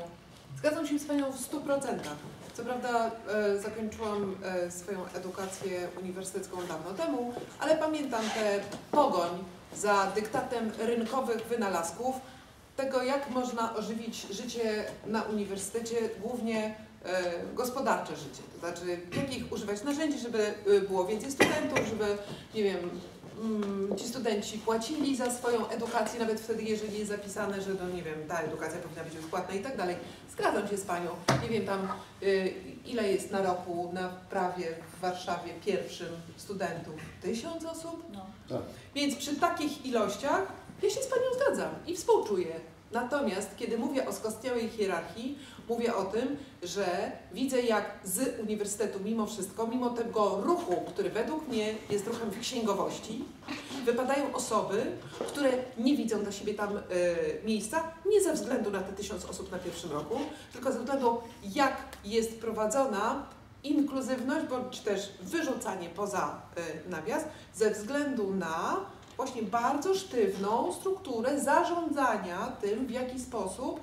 w 100%. Co prawda zakończyłam swoją edukację uniwersytecką dawno temu, ale pamiętam tę pogoń za dyktatem rynkowych wynalazków, tego jak można ożywić życie na uniwersytecie, głównie gospodarcze życie. To znaczy, jakich używać narzędzi, żeby było więcej studentów, żeby, nie wiem, ci studenci płacili za swoją edukację, nawet wtedy, jeżeli jest zapisane, że no nie wiem, ta edukacja powinna być bezpłatna i tak dalej. Zgadzam się z Panią. Nie wiem tam, ile jest na roku na prawie w Warszawie pierwszym studentów? 1000 osób? No. Tak. Więc przy takich ilościach ja się z Panią zgadzam i współczuję. Natomiast kiedy mówię o skostniałej hierarchii, mówię o tym, że widzę, jak z uniwersytetu mimo wszystko, mimo tego ruchu, który według mnie jest ruchem księgowości, wypadają osoby, które nie widzą dla siebie tam miejsca, nie ze względu na te 1000 osób na pierwszym roku, tylko ze względu, jak jest prowadzona inkluzywność, bądź też wyrzucanie poza nawias, ze względu na właśnie bardzo sztywną strukturę zarządzania tym, w jaki sposób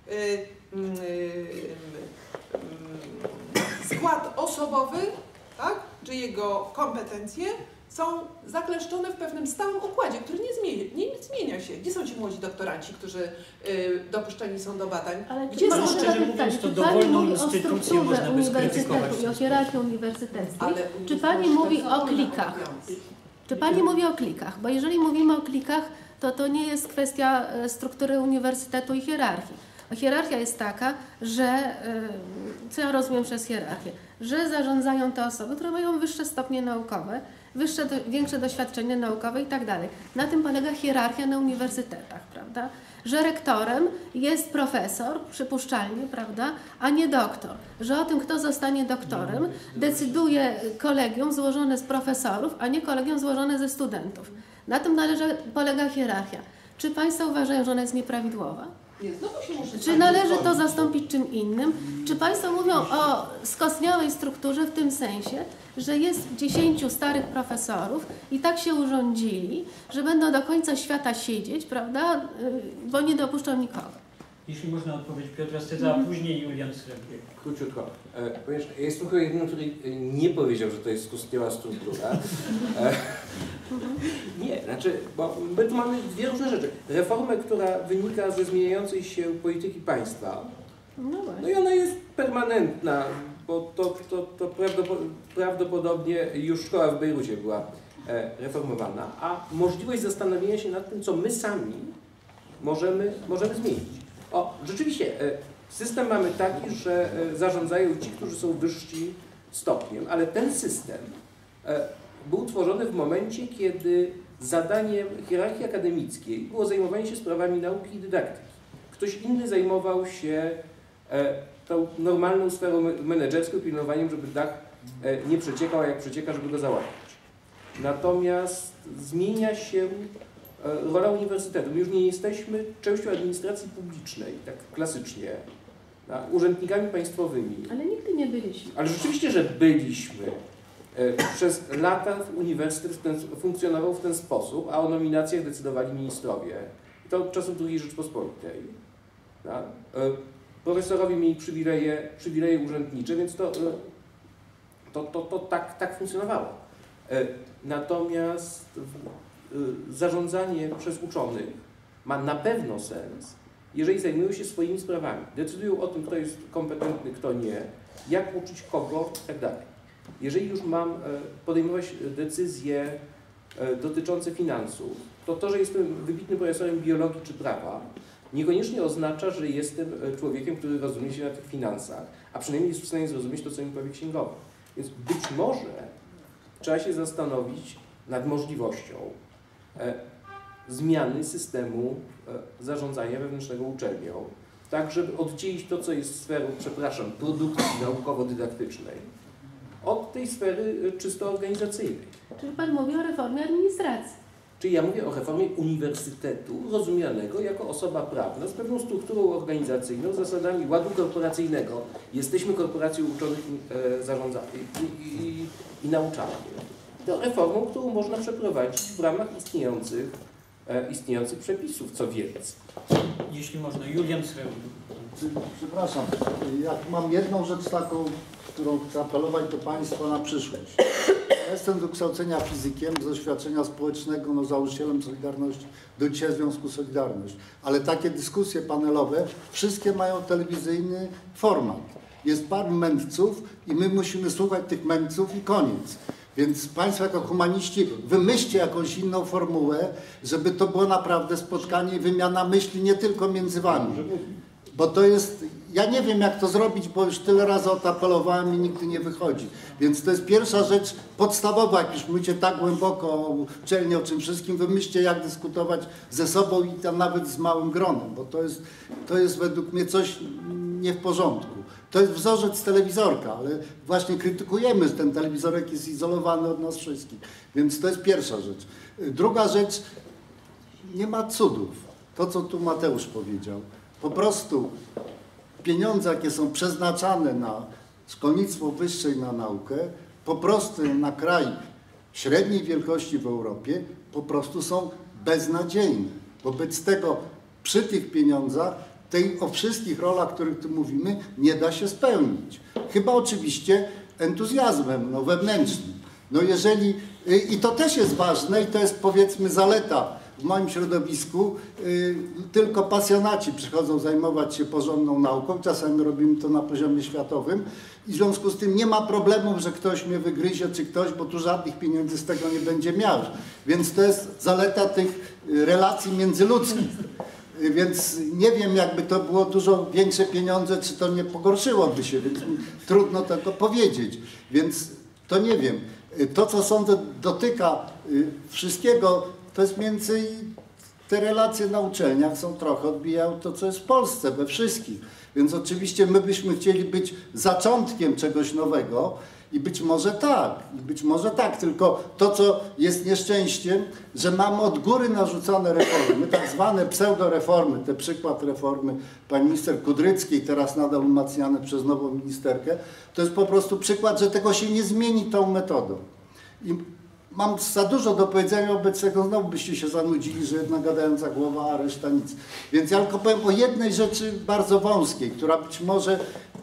skład osobowy, tak, czy jego kompetencje są zakleszczone w pewnym stałym układzie, który nie zmienia się. Gdzie są ci młodzi doktoranci, którzy dopuszczeni są do badań? Ale gdzie są? Szczerze mówiąc, to dowolną instytucję można by skrytykować. I o hierarchii uniwersyteckiej. Czy Pani mówi o klikach? Czy Pani mówi o klikach? Bo jeżeli mówimy o klikach, to nie jest kwestia struktury uniwersytetu i hierarchii. Hierarchia jest taka, że, co ja rozumiem przez hierarchię, że zarządzają te osoby, które mają wyższe stopnie naukowe, większe doświadczenie naukowe i tak dalej. Na tym polega hierarchia na uniwersytetach, prawda? Że rektorem jest profesor, przypuszczalnie, prawda, a nie doktor. Że o tym, kto zostanie doktorem, decyduje kolegium złożone z profesorów, a nie kolegium złożone ze studentów. Na tym polega hierarchia. Czy Państwo uważają, że ona jest nieprawidłowa? Czy należy to zastąpić czym innym? Czy Państwo mówią o skostniałej strukturze w tym sensie, że jest 10 starych profesorów i tak się urządzili, że będą do końca świata siedzieć, prawda, bo nie dopuszczą nikogo? Jeśli można odpowiedzieć Piotra Stydza, a później Julian Srebrny. Króciutko. Ponieważ ja jestem chyba jedynym, który nie powiedział, że to jest skostniała struktura. Nie, znaczy, bo my tu mamy dwie różne rzeczy. Reformę, która wynika ze zmieniającej się polityki państwa, no i ona jest permanentna, bo to prawdopodobnie już szkoła w Bejrucie była reformowana, a możliwość zastanowienia się nad tym, co my sami możemy zmienić. Rzeczywiście, system mamy taki, że zarządzają ci, którzy są wyżsi stopniem, ale ten system był tworzony w momencie, kiedy zadaniem hierarchii akademickiej było zajmowanie się sprawami nauki i dydaktyki. Ktoś inny zajmował się tą normalną sferą menedżerską, pilnowaniem, żeby dach nie przeciekał, a jak przecieka, żeby go załatwić. Natomiast zmienia się rola uniwersytetu. My już nie jesteśmy częścią administracji publicznej, tak klasycznie, urzędnikami państwowymi. Ale nigdy nie byliśmy. Ale rzeczywiście, że byliśmy. Przez lata uniwersytet funkcjonował w ten sposób, a o nominacjach decydowali ministrowie. I to od czasów II Rzeczpospolitej. Profesorowie mieli przywileje urzędnicze, więc to tak funkcjonowało. Natomiast zarządzanie przez uczonych ma na pewno sens, jeżeli zajmują się swoimi sprawami. Decydują o tym, kto jest kompetentny, kto nie, jak uczyć kogo i tak dalej. Jeżeli już mam podejmować decyzje dotyczące finansów, to, że jestem wybitnym profesorem biologii czy prawa, niekoniecznie oznacza, że jestem człowiekiem, który rozumie się na tych finansach, a przynajmniej jest w stanie zrozumieć to, co mi powie księgowy. Więc być może trzeba się zastanowić nad możliwością zmiany systemu zarządzania wewnętrznego uczelnią, tak żeby oddzielić to, co jest sferą, przepraszam, produkcji naukowo-dydaktycznej od tej sfery czysto organizacyjnej. Czyli Pan mówi o reformie administracji. Czyli ja mówię o reformie uniwersytetu rozumianego jako osoba prawna z pewną strukturą organizacyjną, zasadami ładu korporacyjnego. Jesteśmy korporacją uczonych i nauczania. To reformą, którą można przeprowadzić w ramach istniejących przepisów, co więcej. Jeśli można, Julian Sreł. Przepraszam, jak mam jedną rzecz taką, którą chcę apelować do Państwa na przyszłość. Ja jestem z wykształcenia fizykiem, z doświadczenia społecznego, no, założycielem Solidarności, do dzisiaj Związku Solidarność. Ale takie dyskusje panelowe, wszystkie mają telewizyjny format. Jest paru mędrców i my musimy słuchać tych mędrców i koniec. Więc Państwo jako humaniści wymyślcie jakąś inną formułę, żeby to było naprawdę spotkanie i wymiana myśli nie tylko między Wami. Bo to jest, ja nie wiem jak to zrobić, bo już tyle razy o to apelowałem i nigdy nie wychodzi. Więc to jest pierwsza rzecz podstawowa, jak już mówicie tak głęboko o uczelni, o czym wszystkim, wymyślcie jak dyskutować ze sobą i tam nawet z małym gronem, bo to jest według mnie coś nie w porządku. To jest wzorzec telewizorka, ale właśnie krytykujemy, że ten telewizorek jest izolowany od nas wszystkich. Więc to jest pierwsza rzecz. Druga rzecz, nie ma cudów. To, co tu Mateusz powiedział. Po prostu pieniądze, jakie są przeznaczane na szkolnictwo wyższe i na naukę, po prostu na kraj średniej wielkości w Europie, po prostu są beznadziejne. Wobec tego przy tych pieniądzach o wszystkich rolach, o których tu mówimy, nie da się spełnić. Chyba oczywiście entuzjazmem wewnętrznym. No jeżeli, i to też jest ważne i to jest powiedzmy zaleta w moim środowisku, tylko pasjonaci przychodzą zajmować się porządną nauką, czasami robimy to na poziomie światowym i w związku z tym nie ma problemu, że ktoś mnie wygryzie czy ktoś, bo tu żadnych pieniędzy z tego nie będzie miał. Więc to jest zaleta tych relacji międzyludzkich. Więc nie wiem, jakby to było dużo większe pieniądze, czy to nie pogorszyłoby się, więc trudno tego powiedzieć. Więc to nie wiem. To, co sądzę, dotyka wszystkiego, to jest między te relacje na uczelniach są trochę, odbijają to, co jest w Polsce, we wszystkich. Więc oczywiście my byśmy chcieli być zaczątkiem czegoś nowego i być może tak, tylko to, co jest nieszczęściem, że mamy od góry narzucone reformy, tak zwane pseudoreformy, te przykład reformy pani minister Kudryckiej, teraz nadal umacniane przez nową ministerkę, to jest po prostu przykład, że tego się nie zmieni tą metodą. I mam za dużo do powiedzenia, wobec tego znowu byście się zanudzili, że jedna gadająca głowa, a reszta nic. Więc ja tylko powiem o jednej rzeczy bardzo wąskiej, która być może...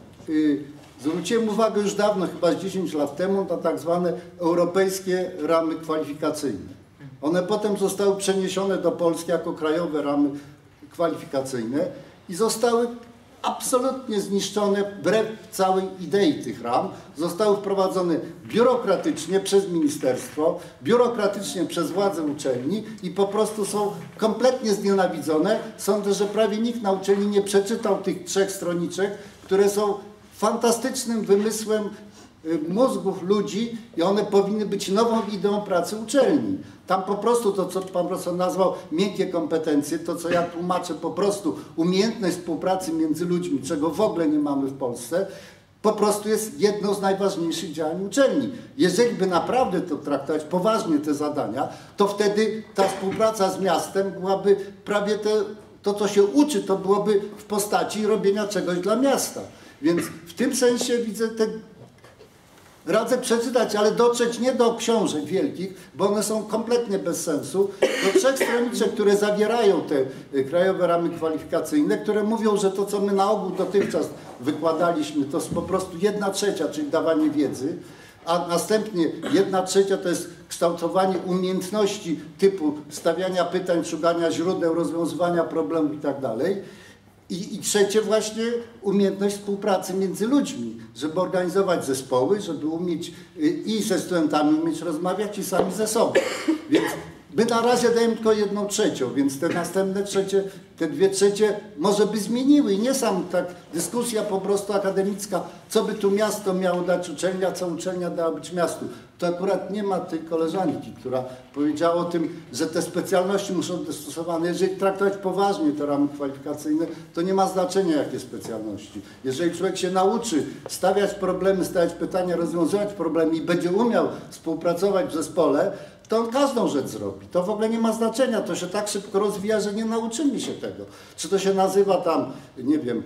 Zwróciłem uwagę już dawno, chyba 10 lat temu, na tak zwane europejskie ramy kwalifikacyjne. One potem zostały przeniesione do Polski jako krajowe ramy kwalifikacyjne i zostały absolutnie zniszczone wbrew całej idei tych ram. Zostały wprowadzone biurokratycznie przez ministerstwo, biurokratycznie przez władze uczelni i po prostu są kompletnie znienawidzone. Sądzę, że prawie nikt na uczelni nie przeczytał tych 3 stroniczek, które są fantastycznym wymysłem mózgów ludzi i one powinny być nową ideą pracy uczelni. Tam po prostu to, co pan profesor nazwał miękkie kompetencje, to co ja tłumaczę po prostu umiejętność współpracy między ludźmi, czego w ogóle nie mamy w Polsce, po prostu jest jedną z najważniejszych działań uczelni. Jeżeli by naprawdę to traktować poważnie te zadania, to wtedy ta współpraca z miastem byłaby prawie to co się uczy, to byłoby w postaci robienia czegoś dla miasta. Więc w tym sensie widzę radzę przeczytać, ale dotrzeć nie do książek wielkich, bo one są kompletnie bez sensu, do 3 stroniczek, które zawierają te krajowe ramy kwalifikacyjne, które mówią, że to, co my na ogół dotychczas wykładaliśmy, to jest po prostu 1/3, czyli dawanie wiedzy, a następnie 1/3 to jest kształtowanie umiejętności typu stawiania pytań, szukania źródeł, rozwiązywania problemów itd. I trzecie właśnie umiejętność współpracy między ludźmi, żeby organizować zespoły, żeby umieć i ze studentami umieć rozmawiać i sami ze sobą. Więc my na razie dajemy tylko 1/3, więc te następne trzecie, te 2/3 może by zmieniły. I nie sam tak dyskusja po prostu akademicka, co by tu miasto miało dać uczelni, a co uczelnia dała być miastu. To akurat nie ma tej koleżanki, która powiedziała o tym, że te specjalności muszą być dostosowane. Jeżeli traktować poważnie te ramy kwalifikacyjne, to nie ma znaczenia, jakie specjalności. Jeżeli człowiek się nauczy stawiać problemy, stawiać pytania, rozwiązywać problemy i będzie umiał współpracować w zespole, to on każdą rzecz zrobi. To w ogóle nie ma znaczenia. To się tak szybko rozwija, że nie nauczymy się tego. Czy to się nazywa tam, nie wiem,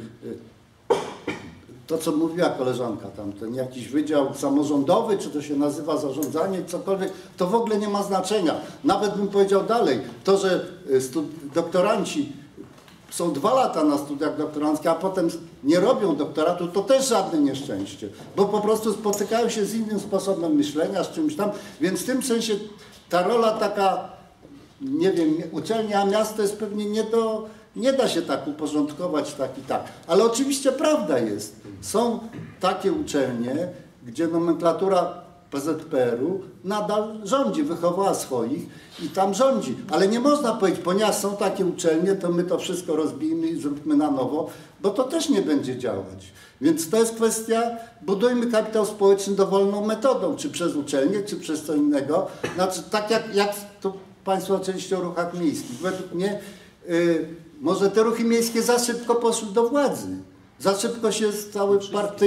to co mówiła koleżanka tam, ten jakiś wydział samorządowy, czy to się nazywa zarządzanie, cokolwiek, to w ogóle nie ma znaczenia. Nawet bym powiedział dalej, to, że doktoranci są 2 lata na studiach doktoranckich, a potem nie robią doktoratu, to też żadne nieszczęście, bo po prostu spotykają się z innym sposobem myślenia, z czymś tam, więc w tym sensie ta rola taka, nie wiem, uczelnia, a miasto jest pewnie nie da się tak uporządkować, tak i tak. Ale oczywiście prawda jest, są takie uczelnie, gdzie nomenklatura PZPR-u nadal rządzi, wychowała swoich i tam rządzi. Ale nie można powiedzieć, ponieważ są takie uczelnie, to my to wszystko rozbijmy i zróbmy na nowo, bo to też nie będzie działać. Więc to jest kwestia, budujmy kapitał społeczny dowolną metodą, czy przez uczelnię, czy przez co innego. Znaczy, tak jak tu Państwo oczywiście o ruchach miejskich. Według mnie może te ruchy miejskie za szybko poszły do władzy. Za szybko się stały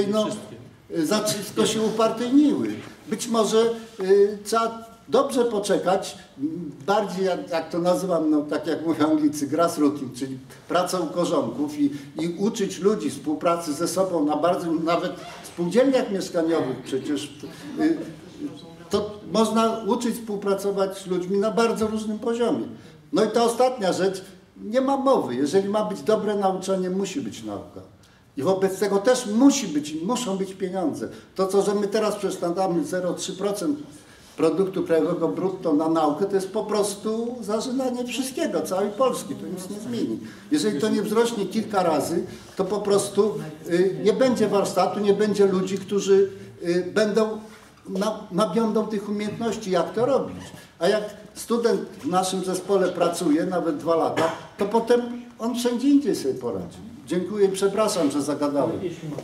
za szybko się upartyjniły. Być może trzeba dobrze poczekać, bardziej jak to nazywam, no, tak jak mówią Anglicy, grassrooting, czyli praca u korzonków i uczyć ludzi współpracy ze sobą na bardzo, nawet w spółdzielniach mieszkaniowych przecież to można uczyć współpracować z ludźmi na bardzo różnym poziomie. No i ta ostatnia rzecz, nie ma mowy. Jeżeli ma być dobre nauczanie, musi być nauka. I wobec tego też muszą być pieniądze. To, że my teraz przeszkadzamy 0,3% produktu krajowego brutto na naukę, to jest po prostu zażynanie wszystkiego, całej Polski. To nic nie zmieni. Jeżeli to nie wzrośnie kilka razy, to po prostu nie będzie warsztatu, nie będzie ludzi, którzy będą nabędą tych umiejętności, jak to robić. A jak student w naszym zespole pracuje nawet 2 lata, to potem on wszędzie indziej sobie poradzi. Dziękuję i przepraszam, że zagadałem.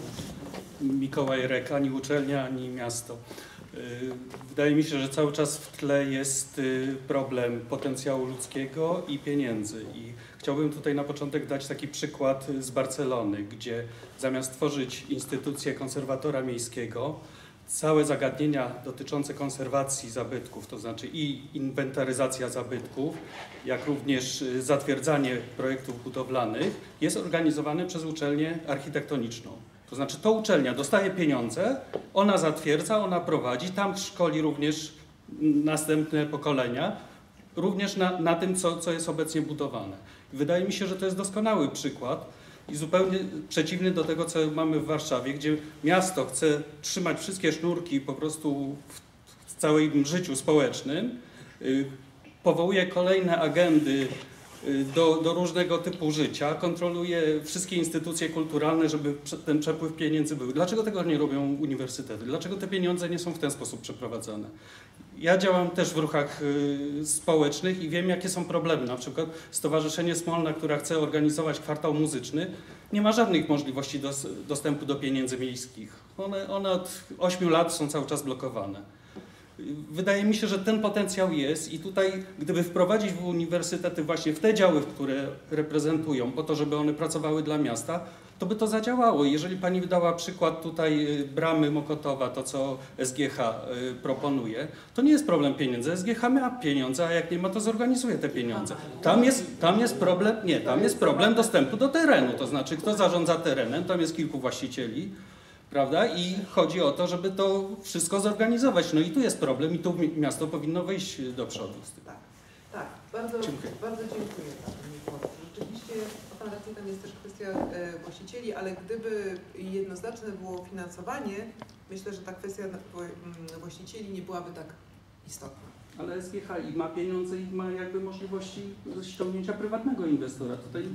Mikołaj Rek, ani uczelnia, ani miasto. Wydaje mi się, że cały czas w tle jest problem potencjału ludzkiego i pieniędzy. I chciałbym tutaj na początek dać taki przykład z Barcelony, gdzie zamiast tworzyć instytucję konserwatora miejskiego, całe zagadnienia dotyczące konserwacji zabytków, to znaczy i inwentaryzacja zabytków, jak również zatwierdzanie projektów budowlanych, jest organizowane przez uczelnię architektoniczną. To znaczy to uczelnia dostaje pieniądze, ona zatwierdza, ona prowadzi, tam szkoli również następne pokolenia, również na tym, co jest obecnie budowane. Wydaje mi się, że to jest doskonały przykład i zupełnie przeciwny do tego, co mamy w Warszawie, gdzie miasto chce trzymać wszystkie sznurki po prostu w całym życiu społecznym, powołuje kolejne agendy do różnego typu życia, kontroluje wszystkie instytucje kulturalne, żeby ten przepływ pieniędzy był. Dlaczego tego nie robią uniwersytety? Dlaczego te pieniądze nie są w ten sposób przeprowadzane? Ja działam też w ruchach społecznych i wiem, jakie są problemy. Na przykład Stowarzyszenie Smolna, która chce organizować kwartał muzyczny, nie ma żadnych możliwości dostępu do pieniędzy miejskich. One od 8 lat są cały czas blokowane. Wydaje mi się, że ten potencjał jest i tutaj, gdyby wprowadzić w uniwersytety właśnie w te działy, które reprezentują, po to, żeby one pracowały dla miasta, to by to zadziałało. Jeżeli pani wydała przykład tutaj Bramy Mokotowa, to co SGH proponuje, to nie jest problem pieniędzy. SGH ma pieniądze, a jak nie ma, to zorganizuje te pieniądze. Tam jest problem dostępu do terenu, to znaczy kto zarządza terenem, tam jest kilku właścicieli, prawda? I chodzi o to, żeby to wszystko zorganizować. No i tu jest problem i tu miasto powinno wyjść do przodu z tym. Tak, bardzo dziękuję. Rzeczywiście, pan rację, tam jest też kwestia właścicieli, ale gdyby jednoznaczne było finansowanie, myślę, że ta kwestia właścicieli nie byłaby tak istotna. Ale SGH i ma pieniądze i ma jakby możliwości ściągnięcia prywatnego inwestora. Tutaj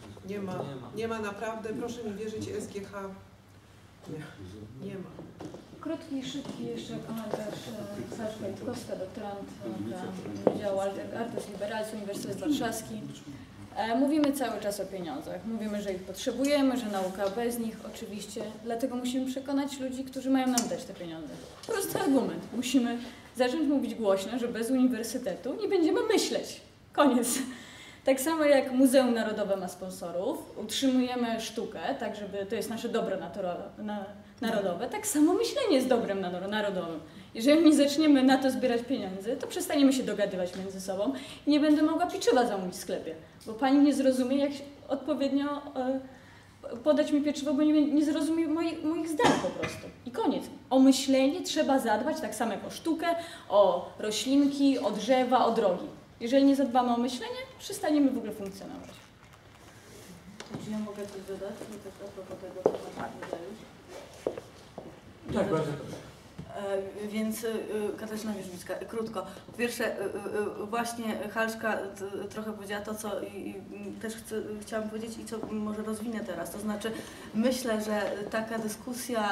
nie ma naprawdę, proszę mi wierzyć, SGH nie ma. Krótki, szybki jeszcze komentarz. Sasza Witkowska, doktorantka Wydziału Artes Liberales, Uniwersytet Warszawski. Mówimy cały czas o pieniądzach. Mówimy, że ich potrzebujemy, że nauka bez nich oczywiście. Dlatego musimy przekonać ludzi, którzy mają nam dać te pieniądze. Prosty argument. Musimy zacząć mówić głośno, że bez uniwersytetu nie będziemy myśleć. Koniec. Tak samo jak Muzeum Narodowe ma sponsorów, utrzymujemy sztukę, tak żeby to jest nasze dobro narodowe, tak samo myślenie jest dobrem narodowym. Jeżeli nie zaczniemy na to zbierać pieniądze, to przestaniemy się dogadywać między sobą i nie będę mogła pieczywa zamówić w sklepie, bo pani nie zrozumie, jak odpowiednio podać mi pieczywo, bo nie zrozumie moich zdań po prostu. I koniec. O myślenie trzeba zadbać, tak samo jak o sztukę, o roślinki, o drzewa, o drogi. Jeżeli nie zadbamy o myślenie, przestaniemy w ogóle funkcjonować. Czy ja mogę coś dodać? A propos tego, co pan powiedział już? Tak, bardzo proszę. Więc Katarzyna Wierzbicka, krótko. Po pierwsze, właśnie Halszka trochę powiedziała to, co i też chciałam powiedzieć i co może rozwinę teraz. To znaczy, myślę, że taka dyskusja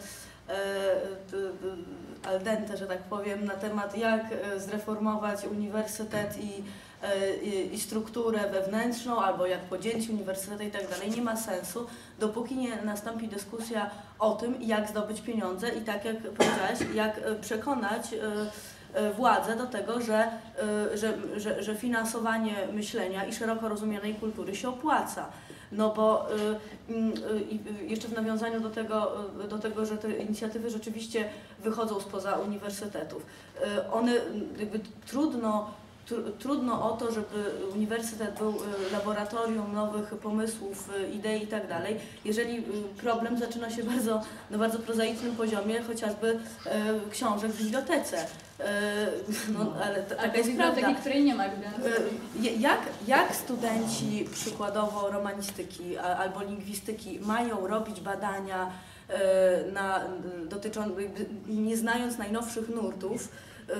al dente, że tak powiem, na temat jak zreformować uniwersytet i strukturę wewnętrzną, albo jak podzielić uniwersytet i tak dalej, nie ma sensu, dopóki nie nastąpi dyskusja o tym, jak zdobyć pieniądze i tak jak powiedziałaś, jak przekonać władzę do tego, że finansowanie myślenia i szeroko rozumianej kultury się opłaca. No bo jeszcze w nawiązaniu do tego, że te inicjatywy rzeczywiście wychodzą spoza uniwersytetów. One jakby trudno o to, żeby uniwersytet był laboratorium nowych pomysłów, idei i tak dalej, jeżeli problem zaczyna się na bardzo prozaicznym poziomie, chociażby książek w bibliotece. No, ale taka jest prawda. Której nie ma. Jak studenci przykładowo romanistyki albo lingwistyki mają robić badania nie znając najnowszych nurtów,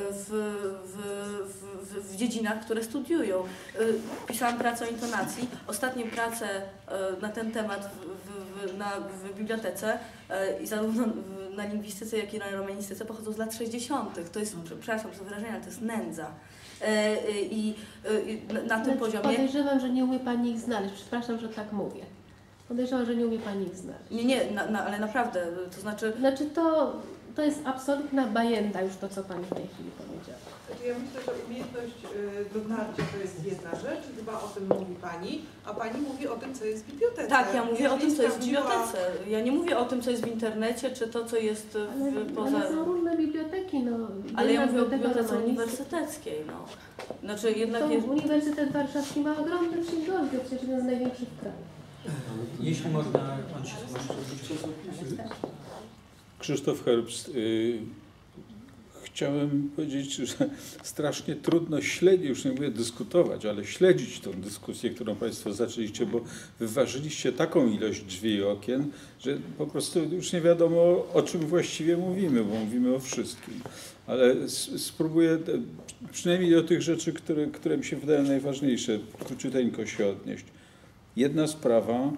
w dziedzinach, które studiują. Pisałam pracę o intonacji. Ostatnie prace na ten temat w bibliotece i zarówno na lingwistyce, jak i na romanistyce pochodzą z lat 60. To jest, przepraszam za wyrażenie, ale to jest nędza. I na tym poziomie... Podejrzewam, że nie umie Pani ich znaleźć. Przepraszam, że tak mówię. Podejrzewam, że nie umie Pani ich znaleźć. Nie, ale naprawdę, to znaczy... To jest absolutna bajenda już to, co Pani w tej chwili powiedziała. Ja myślę, że umiejętność dotarcia to jest jedna rzecz, chyba o tym mówi Pani, a Pani mówi o tym, co jest w bibliotece. Tak, ja mówię o tym, co jest w bibliotece. Ja nie mówię o tym, co jest w internecie, czy to, co jest poza... Ale są różne biblioteki, no. Ale ja mówię o bibliotece uniwersyteckiej, no. Znaczy jednak Uniwersytet Warszawski ma ogromny księgozbiór, przecież jeden z największych w kraju. Jeśli można, Pan się zgłosił. Krzysztof Herbst. Chciałem powiedzieć, że strasznie trudno śledzić, już nie mówię dyskutować, ale śledzić tą dyskusję, którą Państwo zaczęliście, bo wyważyliście taką ilość drzwi i okien, że po prostu już nie wiadomo, o czym właściwie mówimy, bo mówimy o wszystkim. Ale spróbuję przynajmniej do tych rzeczy, które mi się wydają najważniejsze, króciuteńko się odnieść. Jedna sprawa,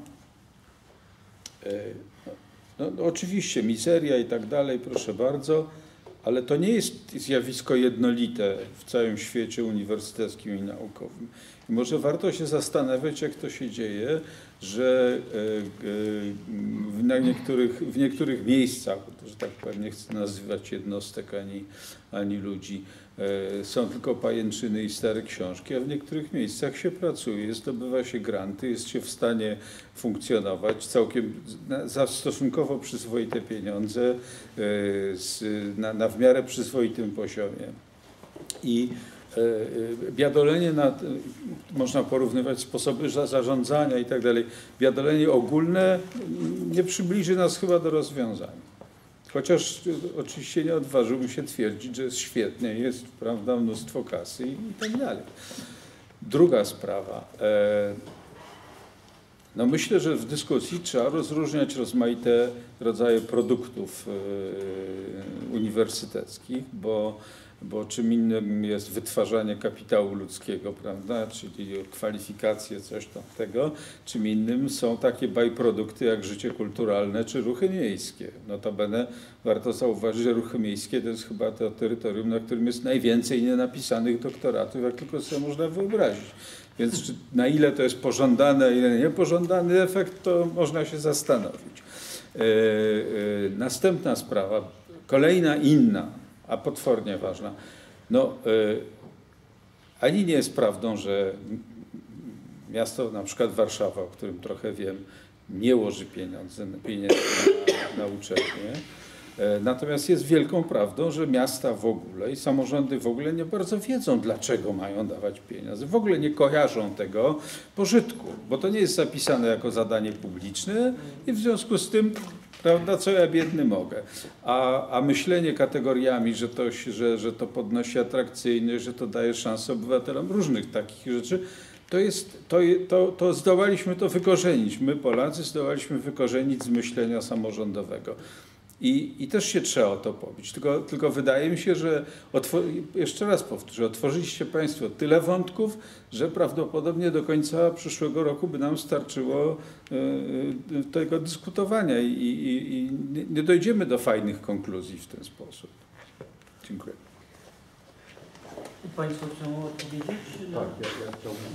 no oczywiście mizeria i tak dalej, proszę bardzo, ale to nie jest zjawisko jednolite w całym świecie uniwersyteckim i naukowym. I może warto się zastanawiać, jak to się dzieje, że w niektórych miejscach, że tak powiem, nie chcę nazywać jednostek ani ludzi, są tylko pajęczyny i stare książki, a w niektórych miejscach się pracuje, zdobywa się granty, jest się w stanie funkcjonować całkiem za stosunkowo przyzwoite pieniądze na w miarę przyzwoitym poziomie. I biadolenie, można porównywać sposoby zarządzania i tak dalej. Biadolenie ogólne nie przybliży nas chyba do rozwiązania. Chociaż oczywiście nie odważyłbym się twierdzić, że jest świetnie, jest, prawda, mnóstwo kasy i tak dalej. Druga sprawa. No myślę, że w dyskusji trzeba rozróżniać rozmaite rodzaje produktów uniwersyteckich, bo bo czym innym jest wytwarzanie kapitału ludzkiego, prawda, czyli kwalifikacje, coś tam tego, czym innym są takie byprodukty jak życie kulturalne czy ruchy miejskie. Notabene warto zauważyć, że ruchy miejskie to jest chyba to terytorium, na którym jest najwięcej nienapisanych doktoratów, jak tylko sobie można wyobrazić. Więc na ile to jest pożądane, a ile niepożądany efekt, to można się zastanowić. Następna sprawa, kolejna inna, a potwornie ważna. No, ani nie jest prawdą, że miasto, na przykład Warszawa, o którym trochę wiem, nie łoży pieniędzy na uczelnię. Natomiast jest wielką prawdą, że miasta w ogóle i samorządy w ogóle nie bardzo wiedzą, dlaczego mają dawać pieniądze. W ogóle nie kojarzą tego pożytku, bo to nie jest zapisane jako zadanie publiczne i w związku z tym, prawda, co ja biedny mogę. A myślenie kategoriami, że to podnosi atrakcyjność, że to daje szansę obywatelom różnych takich rzeczy, to zdołaliśmy to wykorzenić. My, Polacy, zdołaliśmy wykorzenić z myślenia samorządowego. I też się trzeba o to pobić. Tylko wydaje mi się, że jeszcze raz powtórzę, otworzyliście Państwo tyle wątków, że prawdopodobnie do końca przyszłego roku by nam starczyło tego dyskutowania i nie dojdziemy do fajnych konkluzji w ten sposób. Dziękuję. Państwo chcą odpowiedzieć? Tak, ja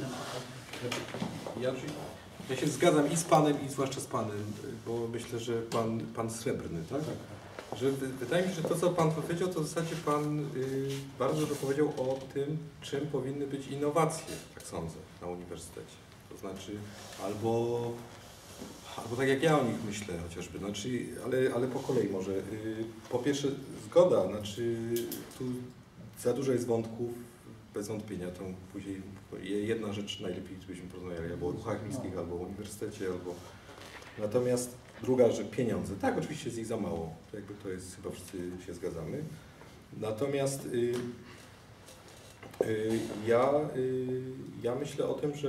chciałbym. Ja się zgadzam i z Panem, i zwłaszcza z Panem, bo myślę, że Pan Srebrny, tak? Że wydaje mi się, że to, co Pan powiedział, to w zasadzie Pan bardzo dużo powiedział o tym, czym powinny być innowacje, tak sądzę, na uniwersytecie. To znaczy, albo tak jak ja o nich myślę chociażby, znaczy, ale po kolei może. Po pierwsze, zgoda, znaczy tu za dużo jest wątków, bez wątpienia, to później jedna rzecz najlepiej, żebyśmy porozmawiali albo o ruchach miejskich, albo o uniwersytecie, albo... Natomiast druga, że pieniądze. Tak, oczywiście jest ich za mało, jakby to jest, chyba wszyscy się zgadzamy. Natomiast ja myślę o tym,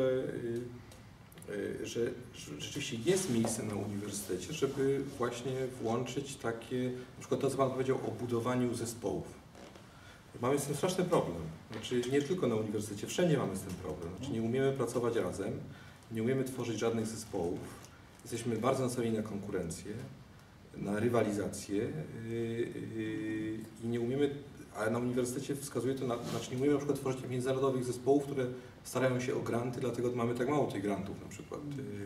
że rzeczywiście jest miejsce na uniwersytecie, żeby właśnie włączyć takie, na przykład to, co Pan powiedział o budowaniu zespołów. Mamy z tym straszny problem. Znaczy, nie tylko na uniwersytecie, wszędzie mamy z tym problem. Znaczy, nie umiemy pracować razem, nie umiemy tworzyć żadnych zespołów. Jesteśmy bardzo nastawieni na konkurencję, na rywalizację i nie umiemy, a na uniwersytecie wskazuje to, znaczy nie umiemy na przykład tworzyć międzynarodowych zespołów, które starają się o granty, dlatego mamy tak mało tych grantów na przykład,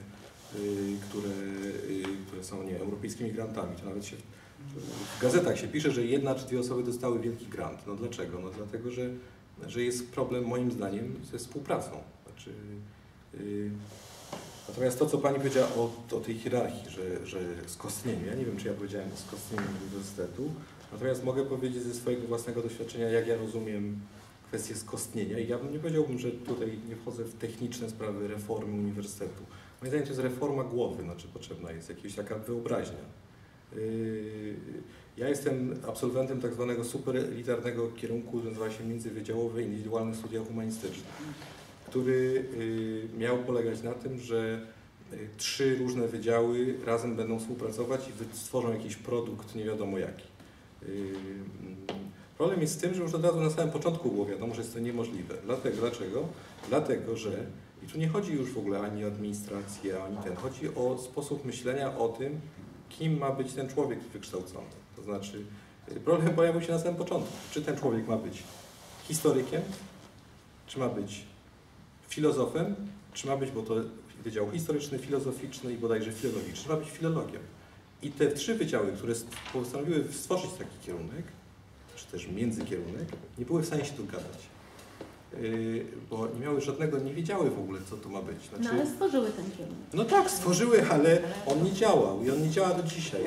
które są europejskimi grantami. To nawet się w gazetach się pisze, że 1 czy 2 osoby dostały wielki grant. No dlaczego? No dlatego, że jest problem moim zdaniem ze współpracą. Znaczy, natomiast to, co Pani powiedziała o tej hierarchii, że skostnieniu, ja nie wiem, czy ja powiedziałem o skostnieniu uniwersytetu, natomiast mogę powiedzieć ze swojego własnego doświadczenia, jak ja rozumiem kwestię skostnienia i ja nie powiedziałbym, że tutaj nie wchodzę w techniczne sprawy reformy uniwersytetu. Moim zdaniem to jest reforma głowy, znaczy potrzebna jest jakaś taka wyobraźnia. Ja jestem absolwentem tak zwanego superelitarnego kierunku, który nazywa się Międzywydziałowe Indywidualne Studia Humanistyczne, który miał polegać na tym, że 3 różne wydziały razem będą współpracować i stworzą jakiś produkt nie wiadomo jaki. Problem jest z tym, że już od razu na samym początku było wiadomo, że jest to niemożliwe. Dlaczego? Dlatego, że i tu nie chodzi już w ogóle ani o administrację, ani chodzi o sposób myślenia o tym, kim ma być ten człowiek wykształcony. To znaczy, problem pojawił się na samym początku. Czy ten człowiek ma być historykiem, czy ma być filozofem, czy ma być, bo to wydział historyczny, filozoficzny i bodajże filologiczny, ma być filologiem. I te 3 wydziały, które postanowiły stworzyć taki kierunek, czy też międzykierunek, nie były w stanie się dogadać. Bo nie miały żadnego, nie wiedziały w ogóle, co to ma być. Znaczy, no ale stworzyły ten kierunek. No tak, stworzyły, ale on nie działał i on nie działa do dzisiaj.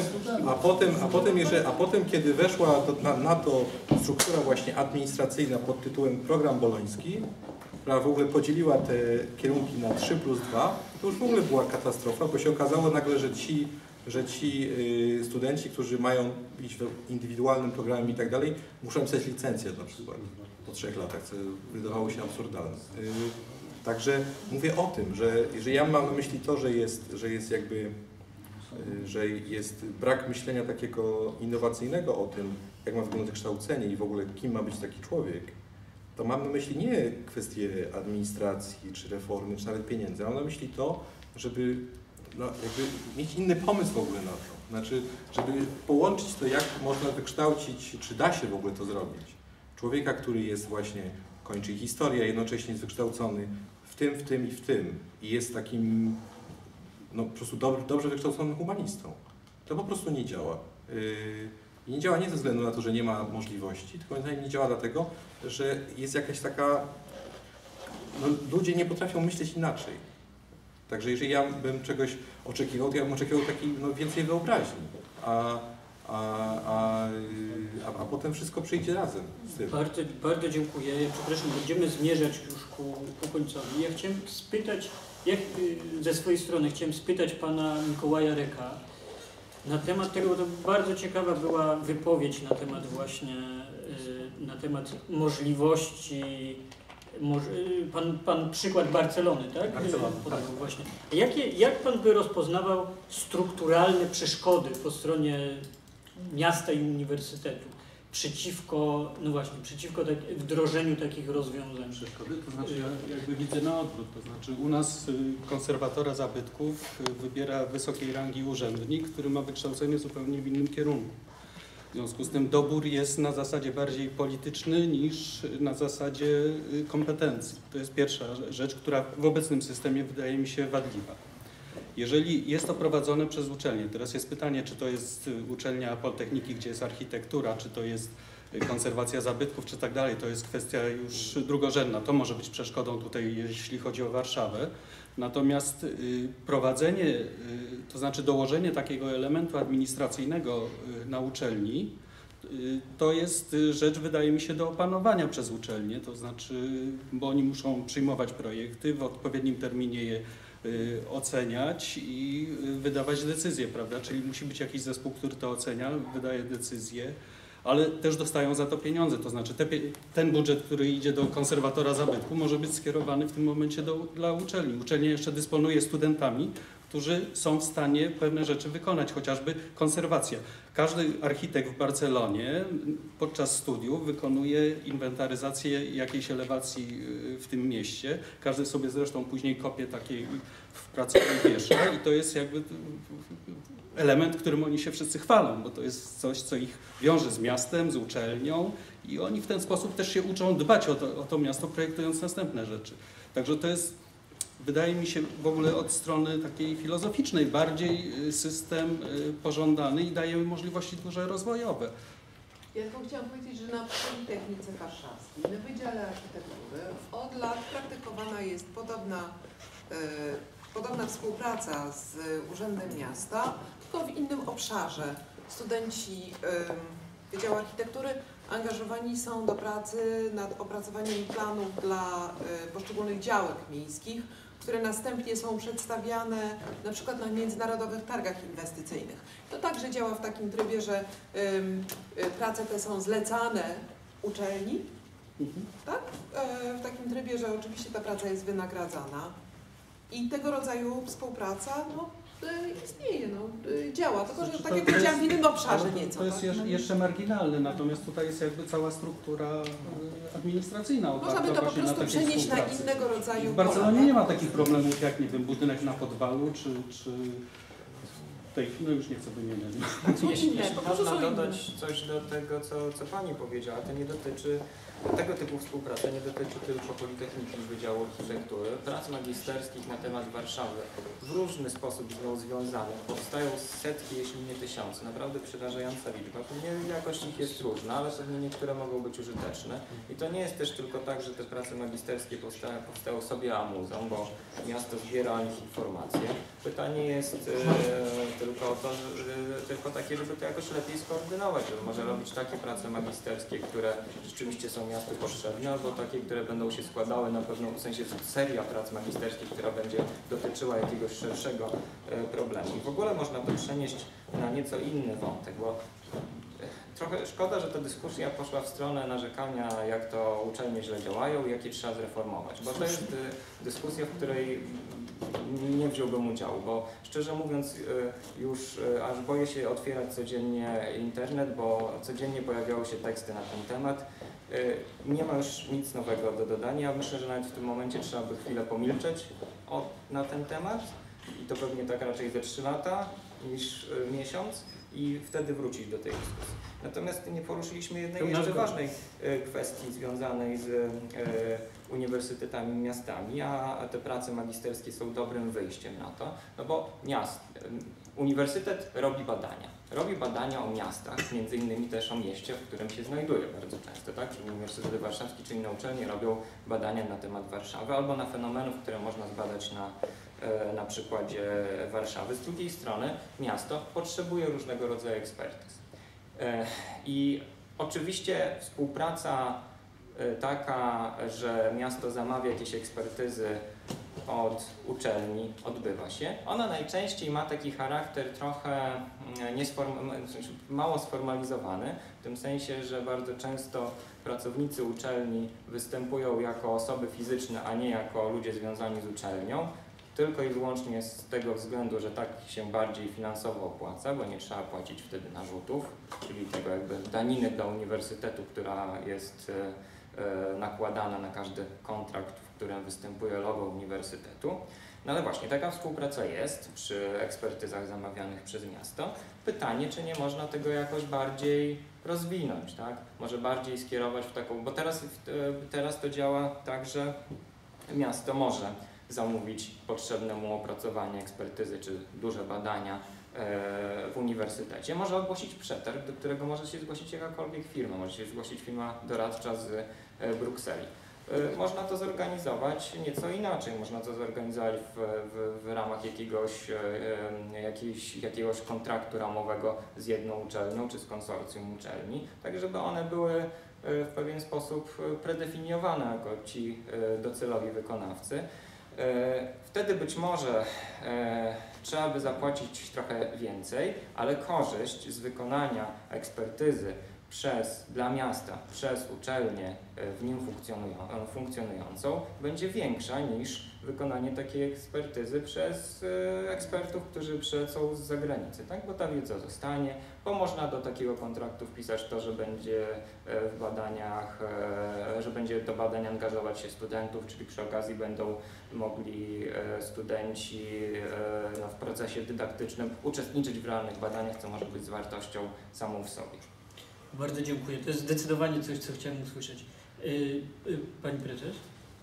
A potem kiedy weszła na to struktura właśnie administracyjna pod tytułem Program Boloński, która w ogóle podzieliła te kierunki na 3+2, to już w ogóle była katastrofa, bo się okazało nagle, że ci studenci, którzy mają iść w indywidualnym programie i tak dalej, muszą pisać licencję na przykład po 3 latach, co wydawało się absurdalne. Także mówię o tym, że ja mam na myśli to, że jest jakby że jest brak myślenia takiego innowacyjnego o tym, jak ma wyglądać kształcenie i w ogóle kim ma być taki człowiek, to mam na myśli nie kwestię administracji, czy reformy, czy nawet pieniędzy, mam na myśli to, żeby jakby mieć inny pomysł w ogóle na to. Znaczy, żeby połączyć to, jak można wykształcić, czy da się w ogóle to zrobić. Człowieka, który jest właśnie, kończy historię, a jednocześnie jest wykształcony w tym i w tym. I jest takim, no po prostu dobrze wykształconym humanistą. To po prostu nie działa. I nie działa nie ze względu na to, że nie ma możliwości, tylko moim zdaniem nie działa dlatego, że jest jakaś taka, no ludzie nie potrafią myśleć inaczej. Także jeżeli ja bym czegoś oczekiwał, to ja bym oczekiwał takiej więcej wyobraźni, a potem wszystko przyjdzie razem z tym. Bardzo dziękuję. Przepraszam, będziemy zmierzać już ku końcowi. Ja chciałem spytać, ze swojej strony chciałem spytać pana Mikołaja Reka na temat tego, bo to bardzo ciekawa była wypowiedź na temat właśnie, na temat możliwości. Pan przykład Barcelony, tak? Barcelony, tak. Właśnie. Jak pan by rozpoznawał strukturalne przeszkody po stronie miasta i uniwersytetu przeciwko wdrożeniu takich rozwiązań? Przeszkody, to znaczy ja jakby widzę na odwrót, to znaczy u nas konserwatora zabytków wybiera wysokiej rangi urzędnik, który ma wykształcenie zupełnie w innym kierunku. W związku z tym dobór jest na zasadzie bardziej polityczny niż na zasadzie kompetencji. To jest pierwsza rzecz, która w obecnym systemie wydaje mi się wadliwa. Jeżeli jest to prowadzone przez uczelnię, teraz jest pytanie, czy to jest uczelnia Politechniki, gdzie jest architektura, czy to jest konserwacja zabytków, czy tak dalej, to jest kwestia już drugorzędna. To może być przeszkodą tutaj, jeśli chodzi o Warszawę. Natomiast prowadzenie, to znaczy dołożenie takiego elementu administracyjnego na uczelni, to jest rzecz, wydaje mi się, do opanowania przez uczelnię, to znaczy, bo oni muszą przyjmować projekty, w odpowiednim terminie je oceniać i wydawać decyzje, prawda? Czyli musi być jakiś zespół, który to ocenia, wydaje decyzje, ale też dostają za to pieniądze, to znaczy ten budżet, który idzie do konserwatora zabytku, może być skierowany w tym momencie dla uczelni. Uczelnia jeszcze dysponuje studentami, którzy są w stanie pewne rzeczy wykonać, chociażby konserwacja. Każdy architekt w Barcelonie podczas studiów wykonuje inwentaryzację jakiejś elewacji w tym mieście. Każdy sobie zresztą później kopię takiej w pracowni wiesza i to jest jakby element, którym oni się wszyscy chwalą, bo to jest coś, co ich wiąże z miastem, z uczelnią i oni w ten sposób też się uczą dbać o to miasto, projektując następne rzeczy. Także to jest, wydaje mi się, w ogóle od strony takiej filozoficznej bardziej system pożądany i daje możliwości duże rozwojowe. Ja tylko chciałam powiedzieć, że na Politechnice Warszawskiej, na Wydziale Architektury od lat praktykowana jest podobna współpraca z Urzędem Miasta, tylko w innym obszarze. Studenci Wydziału Architektury angażowani są do pracy nad opracowaniem planów dla poszczególnych działek miejskich, które następnie są przedstawiane na przykład na międzynarodowych targach inwestycyjnych. To także działa w takim trybie, że prace te są zlecane uczelni, tak? W takim trybie, że oczywiście ta praca jest wynagradzana i tego rodzaju współpraca istnieje, działa, tylko że tak jak powiedziałam, w innym obszarze nieco. To jest tak? jeszcze marginalne, natomiast tutaj jest jakby cała struktura administracyjna. Można by to po prostu przenieść na innego rodzaju. W Barcelonie nie ma takich problemów jak, nie wiem, budynek na Podwalu, czy no już nie chcę wymieniać. Jeśli można dodać coś do tego, co Pani powiedziała, to nie dotyczy, tego typu współpraca nie dotyczy tylko Politechniki i Wydziału Architektury. Prac magisterskich na temat Warszawy w różny sposób z nią związanych powstają setki, jeśli nie tysiące. Naprawdę przerażająca liczba. Pewnie jakość ich jest różna, ale pewnie niektóre mogą być użyteczne. I to nie jest też tylko tak, że te prace magisterskie powstają sobie amuzą, bo miasto zbiera o nich informacje. Pytanie jest tylko takie, żeby to jakoś lepiej skoordynować, żeby może robić takie prace magisterskie, które rzeczywiście są miastu potrzebne, albo takie, które będą się składały na pewno, w sensie seria prac magisterskich, która będzie dotyczyła jakiegoś szerszego problemu. I w ogóle można to przenieść na nieco inny wątek, bo trochę szkoda, że ta dyskusja poszła w stronę narzekania, jak to uczelnie źle działają i jak je trzeba zreformować, bo to jest dyskusja, w której nie wziąłbym udziału, bo szczerze mówiąc już aż boję się otwierać codziennie internet, bo codziennie pojawiały się teksty na ten temat. Nie ma już nic nowego do dodania. Myślę, że nawet w tym momencie trzeba by chwilę pomilczeć na ten temat i to pewnie tak raczej ze 3 lata niż miesiąc i wtedy wrócić do tej dyskusji. Natomiast nie poruszyliśmy jednej jeszcze ważnej kwestii związanej z uniwersytetami, miastami, a te prace magisterskie są dobrym wyjściem na to, no bo uniwersytet robi badania o miastach, między innymi też o mieście, w którym się znajduje bardzo często, tak? Czyli Uniwersytet Warszawski czy inne uczelnie robią badania na temat Warszawy albo na fenomenów, które można zbadać na przykładzie Warszawy. Z drugiej strony miasto potrzebuje różnego rodzaju ekspertyz. I oczywiście współpraca taka, że miasto zamawia jakieś ekspertyzy od uczelni, odbywa się. Ona najczęściej ma taki charakter trochę mało sformalizowany, w tym sensie, że bardzo często pracownicy uczelni występują jako osoby fizyczne, a nie jako ludzie związani z uczelnią, tylko i wyłącznie z tego względu, że tak się bardziej finansowo opłaca, bo nie trzeba płacić wtedy narzutów, czyli tego jakby daniny dla uniwersytetu, która jest nakładana na każdy kontrakt, w którym występuje logo uniwersytetu. No ale właśnie, taka współpraca jest przy ekspertyzach zamawianych przez miasto. Pytanie, czy nie można tego jakoś bardziej rozwinąć, tak? Może bardziej skierować w taką, bo teraz to działa tak, że miasto może zamówić potrzebne mu opracowanie ekspertyzy czy duże badania w uniwersytecie. Może ogłosić przetarg, do którego może się zgłosić jakakolwiek firma, może się zgłosić firma doradcza z Brukseli. Można to zorganizować nieco inaczej, można to zorganizować w ramach jakiegoś kontraktu ramowego z jedną uczelnią czy z konsorcjum uczelni, tak żeby one były w pewien sposób predefiniowane jako ci docelowi wykonawcy. Wtedy być może trzeba by zapłacić trochę więcej, ale korzyść z wykonania ekspertyzy dla miasta, przez uczelnię w nim funkcjonującą będzie większa niż wykonanie takiej ekspertyzy przez ekspertów, którzy przylecą z zagranicy, tak? Bo ta wiedza zostanie, bo można do takiego kontraktu wpisać to, że będzie w badaniach, że będzie do badań angażować się studentów, czyli przy okazji będą mogli studenci w procesie dydaktycznym uczestniczyć w realnych badaniach, co może być z wartością samą w sobie. Bardzo dziękuję. To jest zdecydowanie coś, co chciałem usłyszeć. Pani prezes?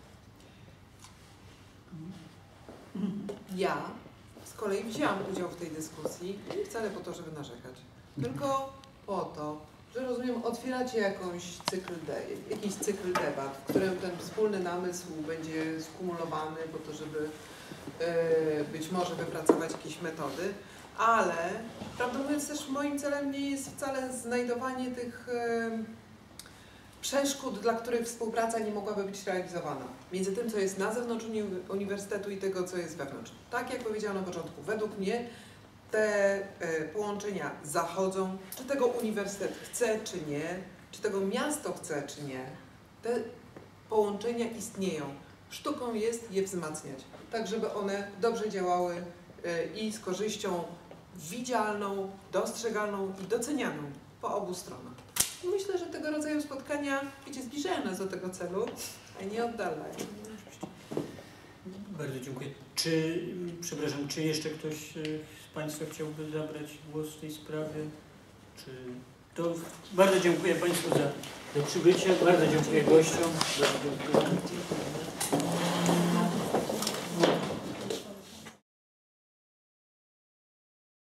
Ja z kolei wzięłam udział w tej dyskusji nie wcale po to, żeby narzekać, tylko po to, że rozumiem, otwieracie jakiś cykl debat, w którym ten wspólny namysł będzie skumulowany po to, żeby być może wypracować jakieś metody. Ale, prawdę mówiąc, też moim celem nie jest wcale znajdowanie tych przeszkód, dla których współpraca nie mogłaby być realizowana. Między tym, co jest na zewnątrz uniwersytetu i tego, co jest wewnątrz. Tak jak powiedziałam na początku, według mnie te połączenia zachodzą, czy tego uniwersytet chce, czy nie, czy tego miasto chce, czy nie. Te połączenia istnieją. Sztuką jest je wzmacniać, tak żeby one dobrze działały i z korzyścią widzialną, dostrzegalną i docenianą po obu stronach. I myślę, że tego rodzaju spotkania zbliżają nas do tego celu, a nie oddalają. Bardzo dziękuję. Czy jeszcze ktoś z Państwa chciałby zabrać głos w tej sprawie? To bardzo dziękuję Państwu za przybycie, bardzo dziękuję gościom.